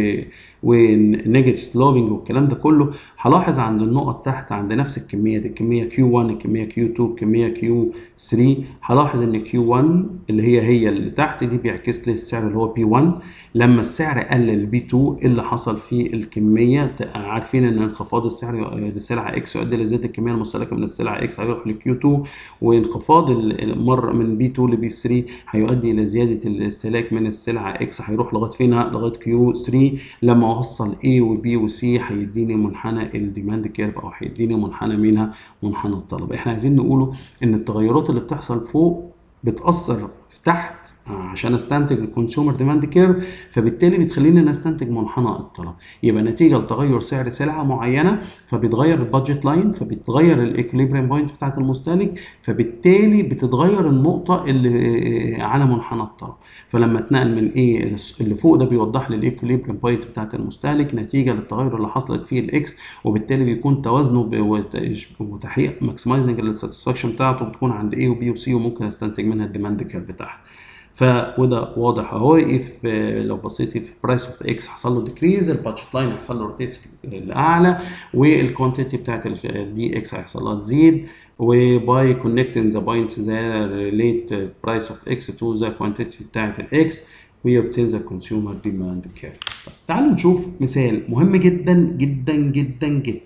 ونيجاتيف سلوبنج والكلام ده كله. هلاحظ عند النقط تحت عند نفس الكميه دي، الكميه كيو واحد، الكميه كيو اتنين، الكميه كيو تلاتة، هلاحظ ان كيو واحد اللي هي هي اللي تحت دي بيعكس لي السعر اللي هو بي واحد. لما السعر قل للبي اتنين اللي حصل في الكميه، عارفين ان انخفاض السعر لسلعه اكس يؤدي لزياده الكميه المستهلكه من السلعه اكس هيروح لكيو اتنين، وانخفاض المره من بي اتنين لبي تلاتة هيؤدي الى زياده الاستهلاك من السلعه اكس، هيروح لغايه فين؟ لغايه كيو تلاتة. لما اوصل A وبي وسي هيديني منحنى الديماند كيرف او هيديني منحنى منها منحنى الطلب. احنا عايزين نقوله ان التغيرات اللي بتحصل فوق بتاثر تحت عشان استنتج الكونسيومر ديماند كيرف، فبالتالي بتخليني نستنتج منحنى الطلب. يبقى نتيجه لتغير سعر سلعه معينه فبيتغير البادجت لاين، فبتتغير الايكوليبريم بوينت بتاعت المستهلك، فبالتالي بتتغير النقطه اللي على منحنى الطلب. فلما اتنقل من ايه اللي فوق ده بيوضح لي الايكوليبريم بوينت بتاعت المستهلك نتيجه للتغير اللي حصلت فيه الاكس، وبالتالي بيكون توازنه وتحقيق ماكسمايزنج الساتسفاكشن بتاعته بتكون عند A وبي وسي، وممكن استنتج منها الديماند كيرف تحت. فوده واضح اهو. اف لو بصيتي في برايس اوف اكس حصل له ديكريز، البادجت لاين هيحصل له روتيت لاعلى، والكوانتيتي بتاعت الدي اكس هيحصل لها تزيد، وباي كونكتنج ذا بوينتس ذا ريليت برايس اوف اكس تو ذا كوانتيتي بتاعت الاكس ويبتين ذا كونسيومر ديماند كيرف. تعالوا نشوف مثال مهم جدا جدا جدا جدا.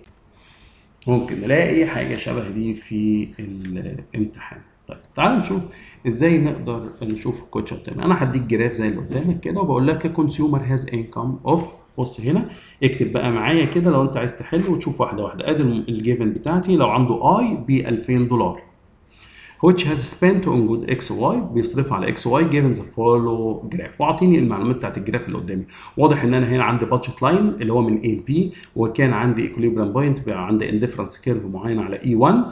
ممكن نلاقي حاجه شبه دي في الامتحان. طيب تعالوا نشوف ازاي نقدر نشوف الكوتشه بتاعنا. انا هديك جراف زي اللي قدامك كده وبقول لك كونسيومر هاز انكم اوف، بص هنا اكتب بقى معايا كده لو انت عايز تحل وتشوف واحده واحده. ادي الجيفن بتاعتي لو عنده اي ب ألفين دولار which has spent on good اكس واي، بيصرف على اكس واي given the follow graph، واعطيني المعلومات بتاعت الجراف اللي قدامي. واضح ان انا هنا عندي بادجت لاين اللي هو من A ل B، وكان عندي ايكوليبريم بوينت بقى عندي اندفرنس كيرف معين على اي واحد،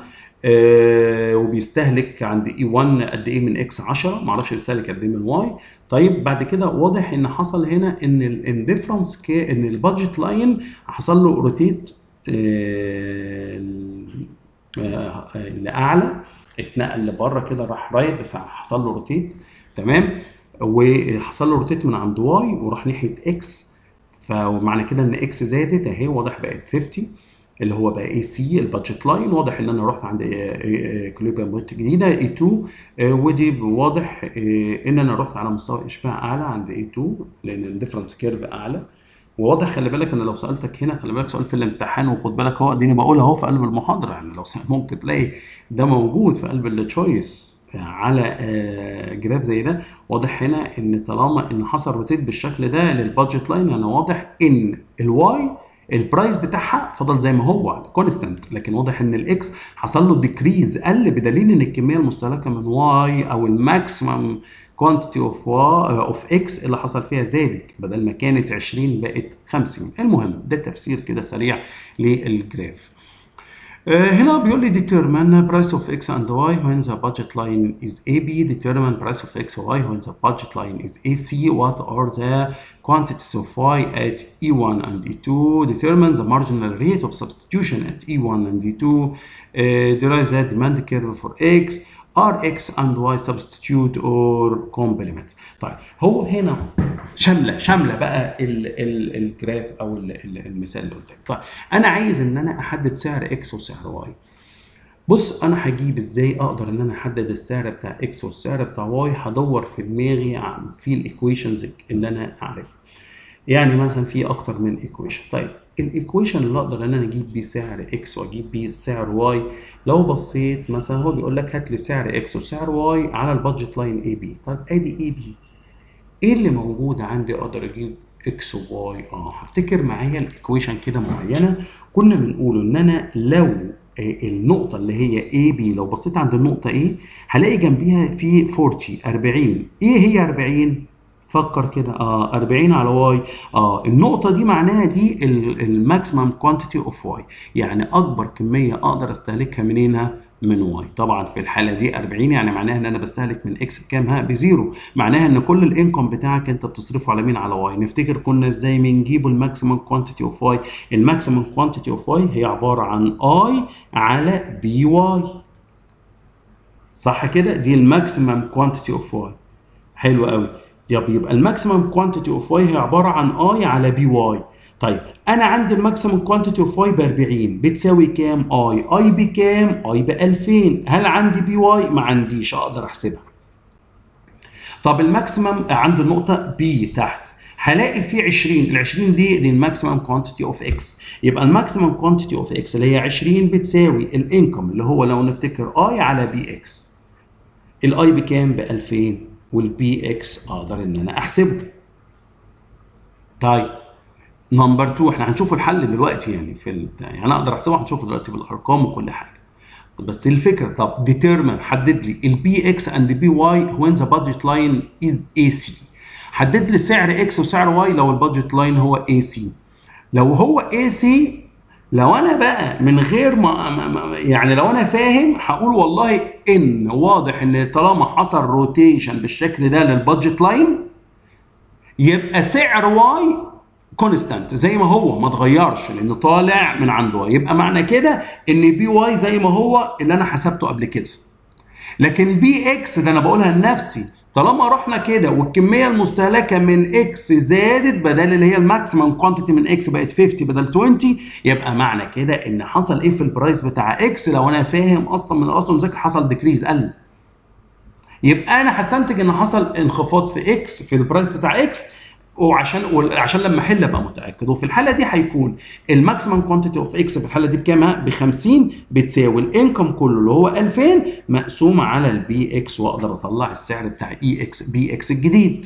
آه وبيستهلك عند اي واحد قد ايه من اكس عشرة، معرفش بيستهلك قد ايه من واي. طيب بعد كده واضح ان حصل هنا ان الاندفرنس كي ان البادجت لاين حصل له روتيت آه آه لاعلى، اتنقل لبره كده راح رايت بس حصل له روتيت، تمام، وحصل له روتيت من عند واي وراح ناحيه اكس، فمعنى كده ان اكس زادت اهي، واضح بقت خمسين اللي هو بقى اي سي البادجت لاين. واضح ان انا رحت عند ايكوليبريم بوينت جديده اي اتنين، ودي واضح ان انا رحت على مستوى اشباع اعلى عند اي اتنين لان الديفرنس كيرف اعلى. وواضح خلي بالك ان لو سالتك هنا، خلي بالك سؤال في الامتحان وخد بالك اهو اديني بقول اهو في قلب المحاضره، يعني لو ممكن تلاقي ده موجود في قلب التشويس على جراف زي ده. واضح هنا ان طالما ان حصل روتيت بالشكل ده للبادجت لاين، انا واضح ان الواي البرايس بتاعها فضل زي ما هو كونستنت، لكن واضح ان الاكس حصل له ديكريز قل، بدليل ان الكميه المستهلكه من واي او الماكسيمم كوانتيتي اوف اوف اكس اللي حصل فيها زادت، بدل ما كانت عشرين بقت خمسين. المهم ده تفسير كده سريع للجراف. هنا بيقول لي determine price of x and y when the budget line is A B, determine price of x y when the budget line is A C, what are the quantities of y at E one and E two, determine the marginal rate of substitution at E one and E two, uh, derive the demand curve for x, are x and y substitute or complement. طيب هو هنا شامله شامله بقى ال ال الجراف او ال ال المثال اللي قدامي. طيب انا عايز ان انا احدد سعر اكس وسعر واي. بص انا هجيب ازاي اقدر ان انا احدد السعر بتاع اكس والسعر بتاع واي؟ هدور في دماغي في الايكويشنز اللي انا عارفها. يعني مثلا في اكتر من ايكويشن. طيب الايكويشن اللي اقدر ان انا اجيب بيه سعر اكس واجيب بيه سعر واي، لو بصيت مثلا هو بيقول لك هات لي سعر اكس وسعر واي على البادجت لاين اي بي. طيب ادي اي بي، ايه اللي موجود عندي اقدر اجيب اكس وواي؟ اه هفتكر معايا الايكويشن كده معينه كنا بنقول ان انا لو النقطة اللي هي اي بي، لو بصيت عند النقطة ايه هلاقي جنبيها في أربعين أربعين. ايه هي أربعين؟ فكر كده. اه أربعين على واي. اه النقطة دي معناها دي الماكسيمم كوانتيتي اوف واي، يعني اكبر كمية اقدر استهلكها منينها؟ من واي. طبعا في الحالة دي أربعين يعني معناها ان انا بستهلك من اكس بكام؟ ها بزيرو. معناها ان كل الانكم بتاعك انت بتصرفه على مين؟ على واي. نفتكر كنا ازاي بنجيب الماكسيمم كوانتيتي اوف واي؟ الماكسيمم كوانتيتي اوف واي هي عبارة عن اي على بي واي، صح كده؟ دي الماكسيمم كوانتيتي اوف واي. حلو قوي. طب يبقى الماكسيمم كوانتيتي اوف واي هي عباره عن اي على بي واي. طيب انا عندي الماكسيمم كوانتيتي اوف واي ب أربعين، بتساوي كام؟ اي. اي بكام؟ اي ب ألفين. هل عندي بي واي؟ ما عنديش، اقدر احسبها. طب الماكسيمم عند النقطه بي تحت هلاقي في عشرين، ال عشرين دي دي الماكسيمم كوانتيتي اوف اكس. يبقى الماكسيمم كوانتيتي اوف اكس اللي هي عشرين بتساوي الانكم اللي هو لو نفتكر اي على بي اكس. الاي بكام؟ ب ألفين، والبي اكس اقدر ان انا احسبه. طيب نمبر اتنين احنا هنشوف الحل دلوقتي، يعني في ال... يعني انا اقدر احسبه، هنشوفه دلوقتي بالارقام وكل حاجه. بس الفكره، طب ديترمن، حدد لي البي اكس اند بي واي وين ذا بادجت لاين از اي سي. حدد لي سعر اكس وسعر واي لو البادجت لاين هو اي سي. لو هو اي سي، لو انا بقى من غير ما, ما, ما يعني لو انا فاهم هقول والله ان واضح ان طالما حصل روتيشن بالشكل ده للبادجت لاين يبقى سعر واي كونستانت زي ما هو ما اتغيرش لانه طالع من عنده. يبقى معنى كده ان بي واي زي ما هو اللي انا حسبته قبل كده. لكن بي اكس ده انا بقولها لنفسي، طالما رحنا كده والكميه المستهلكه من اكس زادت، بدل اللي هي الماكسيمم كوانتيتي من اكس بقت خمسين بدل عشرين، يبقى معنى كده ان حصل ايه في البرايس بتاع اكس؟ لو انا فاهم اصلا من الاصل مذاكر حصل ديكريز، قل. يبقى انا هستنتج ان حصل انخفاض في اكس في البرايس بتاع اكس، وعشان عشان لما احل ابقى متاكد. وفي الحاله دي هيكون الماكسيمم كوانتيتي اوف اكس في الحاله دي بكام؟ ب خمسين، بتساوي الانكم كله اللي هو ألفين مقسوم على البي اكس، واقدر اطلع السعر بتاع اي اكس بي اكس الجديد.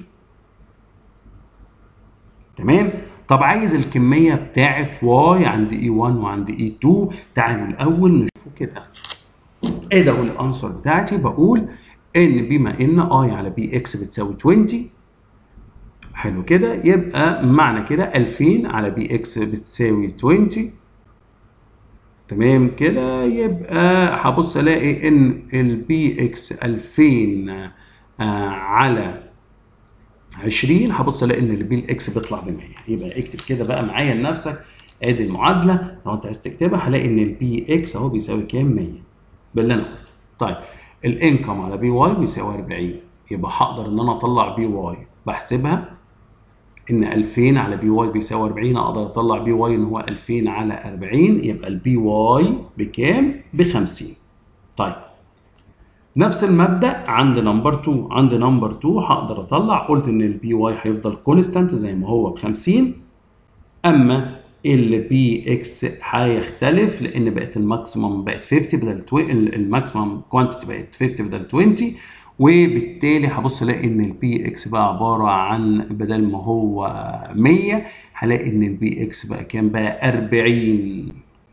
تمام؟ طب عايز الكميه بتاعه واي عند اي واحد وعند اي اتنين. تعالوا الاول نشوف كده. ايه ده؟ الانسر بتاعتي بقول ان بما ان اي على بي اكس بتساوي عشرين، حلو كده، يبقى معنى كده ألفين على بي اكس بتساوي عشرين. تمام كده، يبقى هبص الاقي ان البي اكس ألفين آه على عشرين، هبص الاقي ان البي اكس بيطلع ب مية. يبقى اكتب كده بقى معايا لنفسك، ادي المعادله لو انت عايز تكتبها هلاقي ان البي اكس اهو بيساوي كام؟ مية باللي انا قلته. طيب الانكم على بي واي بيساوي أربعين، يبقى هقدر ان انا اطلع بي واي بحسبها ان ألفين على بي واي بيساوي أربعين، اقدر اطلع بي واي ان هو ألفين على أربعين، يبقى البي واي بكام؟ ب خمسين. طيب نفس المبدا عند نمبر اتنين. عند نمبر اتنين هقدر اطلع، قلت ان البي واي هيفضل كونستانت زي ما هو ب خمسين، اما البي اكس هيختلف لان بقت الماكسيمم بقت خمسين بدل الماكسيمم كوانتيتي بقت خمسين بدل عشرين، وبالتالي هبص الاقي ان البي اكس بقى عباره عن بدل ما هو مية هلاقي ان البي اكس بقى كام؟ بقى أربعين.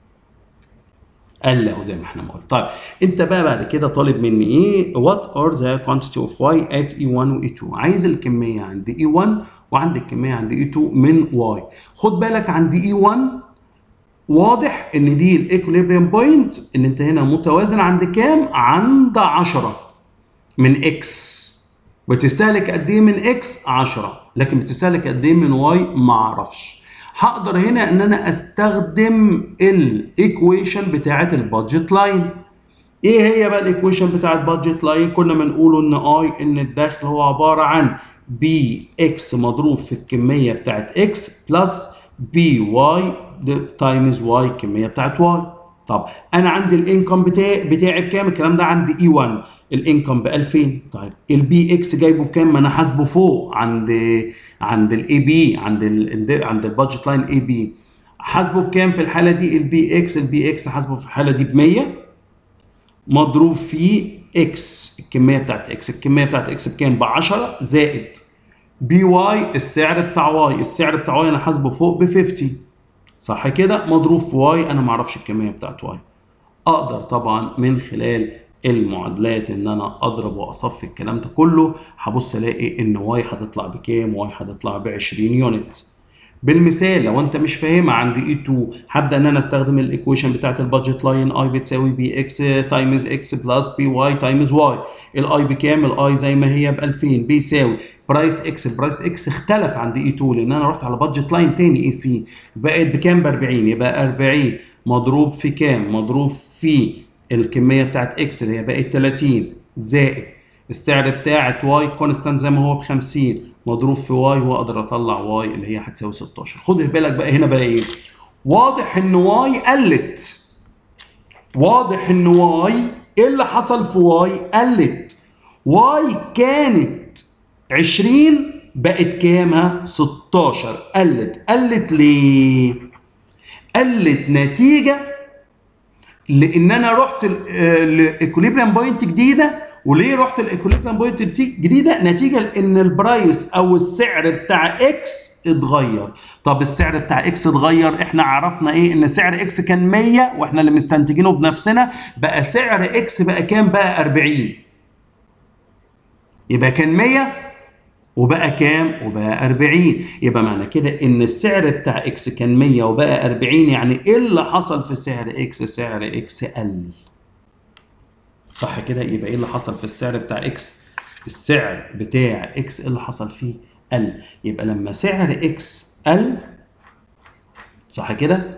قل او زي ما احنا ما قلنا. طيب انت بقى بعد كده طالب مني ايه؟ وات ار ذا كوانتيتي اوف واي ات اي واحد و اي اتنين. عايز الكميه عند اي واحد وعند الكميه عند اي اتنين من واي. خد بالك عند اي واحد واضح ان دي الايكوليبريم بوينت، ان انت هنا متوازن عند كام؟ عند عشرة من اكس. بتستهلك قد ايه من اكس؟ عشرة. لكن بتستهلك قد ايه من واي؟ ما اعرفش. هقدر هنا ان انا استخدم الايكويشن بتاعه البادجت لاين. ايه هي بقى الايكويشن بتاعه البادجت لاين؟ كنا بنقوله ان اي ان الدخل هو عباره عن بي اكس مضروب في الكميه بتاعه اكس بلس بي واي تايمز واي الكميه بتاعه واي. طب انا عندي الانكم بتاعي بتاعي بكام؟ الكلام ده عندي اي واحد، الانكم ب ألفين. طيب البي اكس جايبه بكام؟ ما انا حاسبه فوق عند عند الاي بي، عند ال عند البادجت لاين اي بي، حاسبه بكام في الحاله دي؟ البي اكس البي اكس حاسبه في الحاله دي ب مية مضروب في اكس الكميه بتاعت اكس، الكميه بتاعت اكس بكام؟ ب عشرة زائد بي واي السعر بتاع واي، السعر بتاع واي انا حاسبه فوق ب خمسين، صح كده؟ مضروب في واي انا ما اعرفش الكميه بتاعت واي. اقدر طبعا من خلال المعادلات ان انا اضرب واصفي الكلام ده كله، هبص الاقي ان واي هتطلع بكام؟ واي هتطلع ب عشرين يونت. بالمثال لو انت مش فاهمها عند اي اتنين، هبدا ان انا استخدم الايكويشن بتاعت البادجت لاين، اي بتساوي بي اكس تايمز اكس بلس بي واي تايمز واي. الاي بكام؟ الاي زي ما هي ب ألفين، بيساوي برايس اكس. البرايس اكس اختلف عند اي اتنين لان انا رحت على بادجت لاين تاني اي سي، بقت بكام؟ ب أربعين. يبقى أربعين مضروب في كام؟ مضروب في الكميه بتاعت اكس اللي هي بقت تلاتين، زائد السعر بتاعت واي كونستانت زي ما هو ب خمسين، مضروب في واي، واقدر اطلع واي اللي هي هتساوي ستاشر. خد بالك بقى هنا بقى ايه؟ واضح ان واي قلت. واضح ان واي ايه اللي حصل في واي؟ قلت. واي كانت عشرين بقت كام؟ ستاشر. قلت. قلت ليه؟ قلت نتيجه لان انا رحت لايكوليبريم بوينت جديده. وليه رحت الايكوليبريم بوينت جديده؟ نتيجه لان البرايس او السعر بتاع اكس اتغير. طب السعر بتاع اكس اتغير، احنا عرفنا ايه؟ ان سعر اكس كان مية واحنا اللي مستنتجينه بنفسنا، بقى سعر اكس بقى كام؟ بقى أربعين. يبقى كان مية وبقى كام؟ وبقى أربعين. يبقى معنى كده ان السعر بتاع اكس كان مية وبقى أربعين. يعني ايه اللي حصل في سعر اكس؟ سعر اكس قل. صح كده؟ يبقى ايه اللي حصل في السعر بتاع اكس؟ السعر بتاع اكس ايه اللي حصل فيه؟ قل. يبقى لما سعر اكس قل، صح كده؟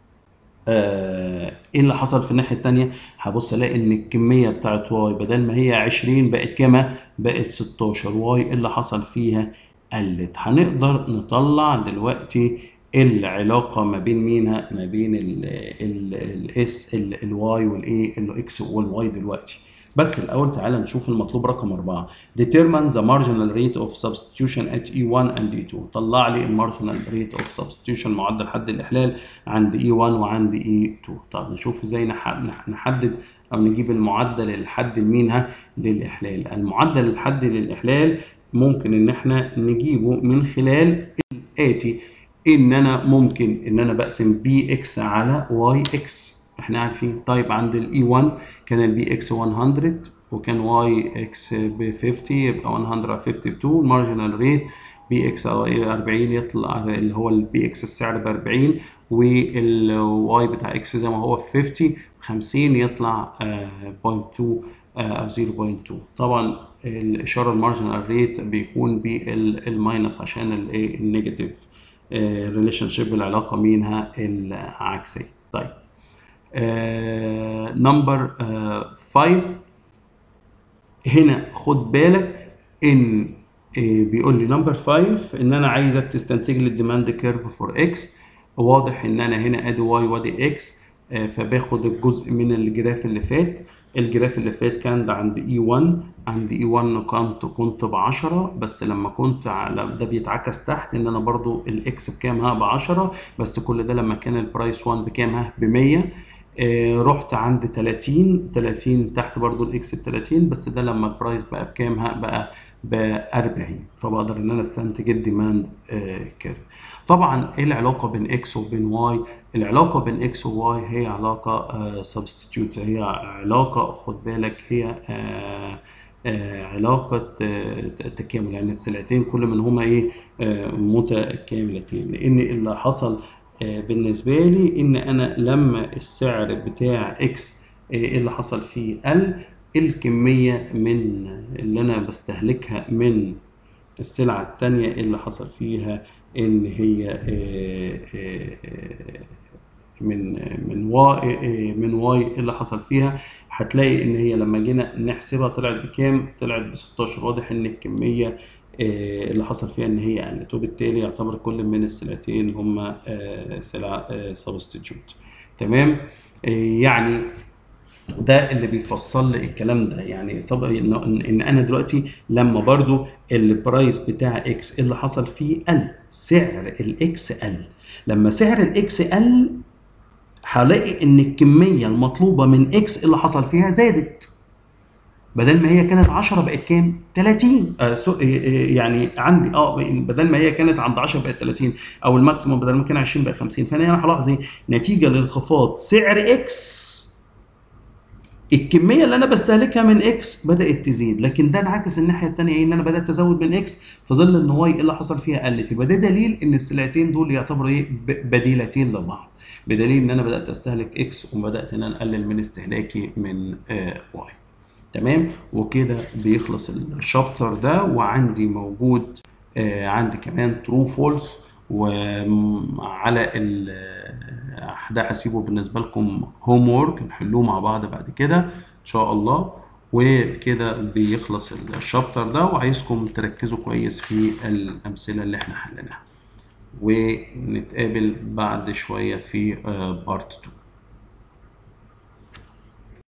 آه ايه اللي حصل في الناحيه الثانيه؟ هبص الاقي ان الكميه بتاعت واي بدل ما هي عشرين بقت كام؟ بقت ستاشر. واي ايه اللي حصل فيها؟ قلت. هنقدر نطلع دلوقتي العلاقه ما بين مينها؟ ما بين الاس الواي والايه الاكس والواي دلوقتي. بس الاول تعالى نشوف المطلوب رقم أربعة. determine the marginal rate of substitution at إي واحد and إي اتنين. طلع لي المارجنال rate of substitution معدل حد الاحلال عند إي واحد وعند إي اتنين. طب نشوف ازاي نحدد او نجيب المعدل الحد لمينها؟ للاحلال. المعدل الحد للاحلال ممكن ان احنا نجيبه من خلال الاتي، ان انا ممكن ان انا بقسم بي اكس على واي اكس. احنا عارفين. طيب عند الاي واحد كان البي اكس مية وكان واي اكس ب خمسين، يبقى مية على خمسين ب اتنين. المارجنال ريت بي اكس أربعين، يطلع اللي هو البي اكس السعر ب أربعين، والواي بتاع اكس زي ما هو في خمسين، خمسين يطلع صفر فاصلة اتنين او صفر فاصلة اتنين. طبعا الاشاره المارجنال ريت بيكون بالماينس عشان الايه؟ النيجاتيف ريليشن شيب، العلاقه مينها العكسيه. طيب نمبر خمسة هنا خد بالك ان uh, بيقول لي نمبر خمسة ان انا عايزك تستنتج لي الديماند كيرف فور اكس. واضح ان انا هنا ادي واي وادي اكس، uh, فباخد الجزء من الجراف اللي فات. الجراف اللي فات كان ده عند اي واحد. عند اي واحد كنت كنت ب عشرة، بس لما كنت على ده بيتعكس تحت ان انا برضو الاكس بكام؟ ها ب عشرة، بس كل ده لما كان البرايس واحد بكام؟ ها ب مية. آه رحت عند تلاتين، تلاتين تحت برضو الاكس ب تلاتين، بس ده لما البرايس بقى بكام؟ ها بقى ب أربعين. فبقدر ان انا استنتج الديماند آه كيرف. طبعا ايه العلاقه بين اكس وبين واي؟ العلاقه بين اكس وواي هي علاقه سبستيتيوت، آه هي علاقه خد بالك هي آه آه علاقه آه تكامل. يعني السلعتين كل منهما ايه؟ آه متكاملتين. لان اللي حصل بالنسبة لي إن أنا لما السعر بتاع إكس إيه اللي حصل فيه؟ قل. الكمية من اللي أنا بستهلكها من السلعة التانية اللي حصل فيها إن هي من من واي من واي اللي حصل فيها، هتلاقي إن هي لما جينا نحسبها طلعت بكام؟ طلعت ب ستاشر. واضح إن الكمية اللي حصل فيها ان هي قلت، وبالتالي يعتبر كل من السلعتين هما سلع سبستيتيوت. تمام؟ يعني ده اللي بيفصل لي الكلام ده. يعني ان انا دلوقتي لما برضو البرايس بتاع اكس اللي حصل فيه قل، سعر الاكس قل. لما سعر الاكس قل هلاقي ان الكميه المطلوبه من اكس اللي حصل فيها زادت. بدل ما هي كانت عشرة بقت كام؟ تلاتين. آه يعني عندي اه بدل ما هي كانت عند عشرة بقت تلاتين، او الماكسيموم بدل ما كان عشرين بقى خمسين. فانا هنا هلاحظ ايه؟ نتيجه لانخفاض سعر اكس الكميه اللي انا بستهلكها من اكس بدات تزيد، لكن ده انعكس الناحيه الثانيه، ايه ان انا بدات ازود من اكس في ظل ان واي اللي حصل فيها قلت. يبقى ده دليل ان السلعتين دول يعتبروا ايه ب- بديلتين لبعض، بدليل ان انا بدات استهلك اكس وبدات ان انا اقلل من استهلاكي من آه واي. تمام. وكده بيخلص الشابتر ده، وعندي موجود آه عندي كمان ترو فولس، وعلى ال ده هسيبه بالنسبه لكم هوم وورك نحلوه مع بعض بعد كده ان شاء الله. وكده بيخلص الشابتر ده، وعايزكم تركزوا كويس في الامثله اللي احنا حليناها، ونتقابل بعد شويه في بارت اتنين.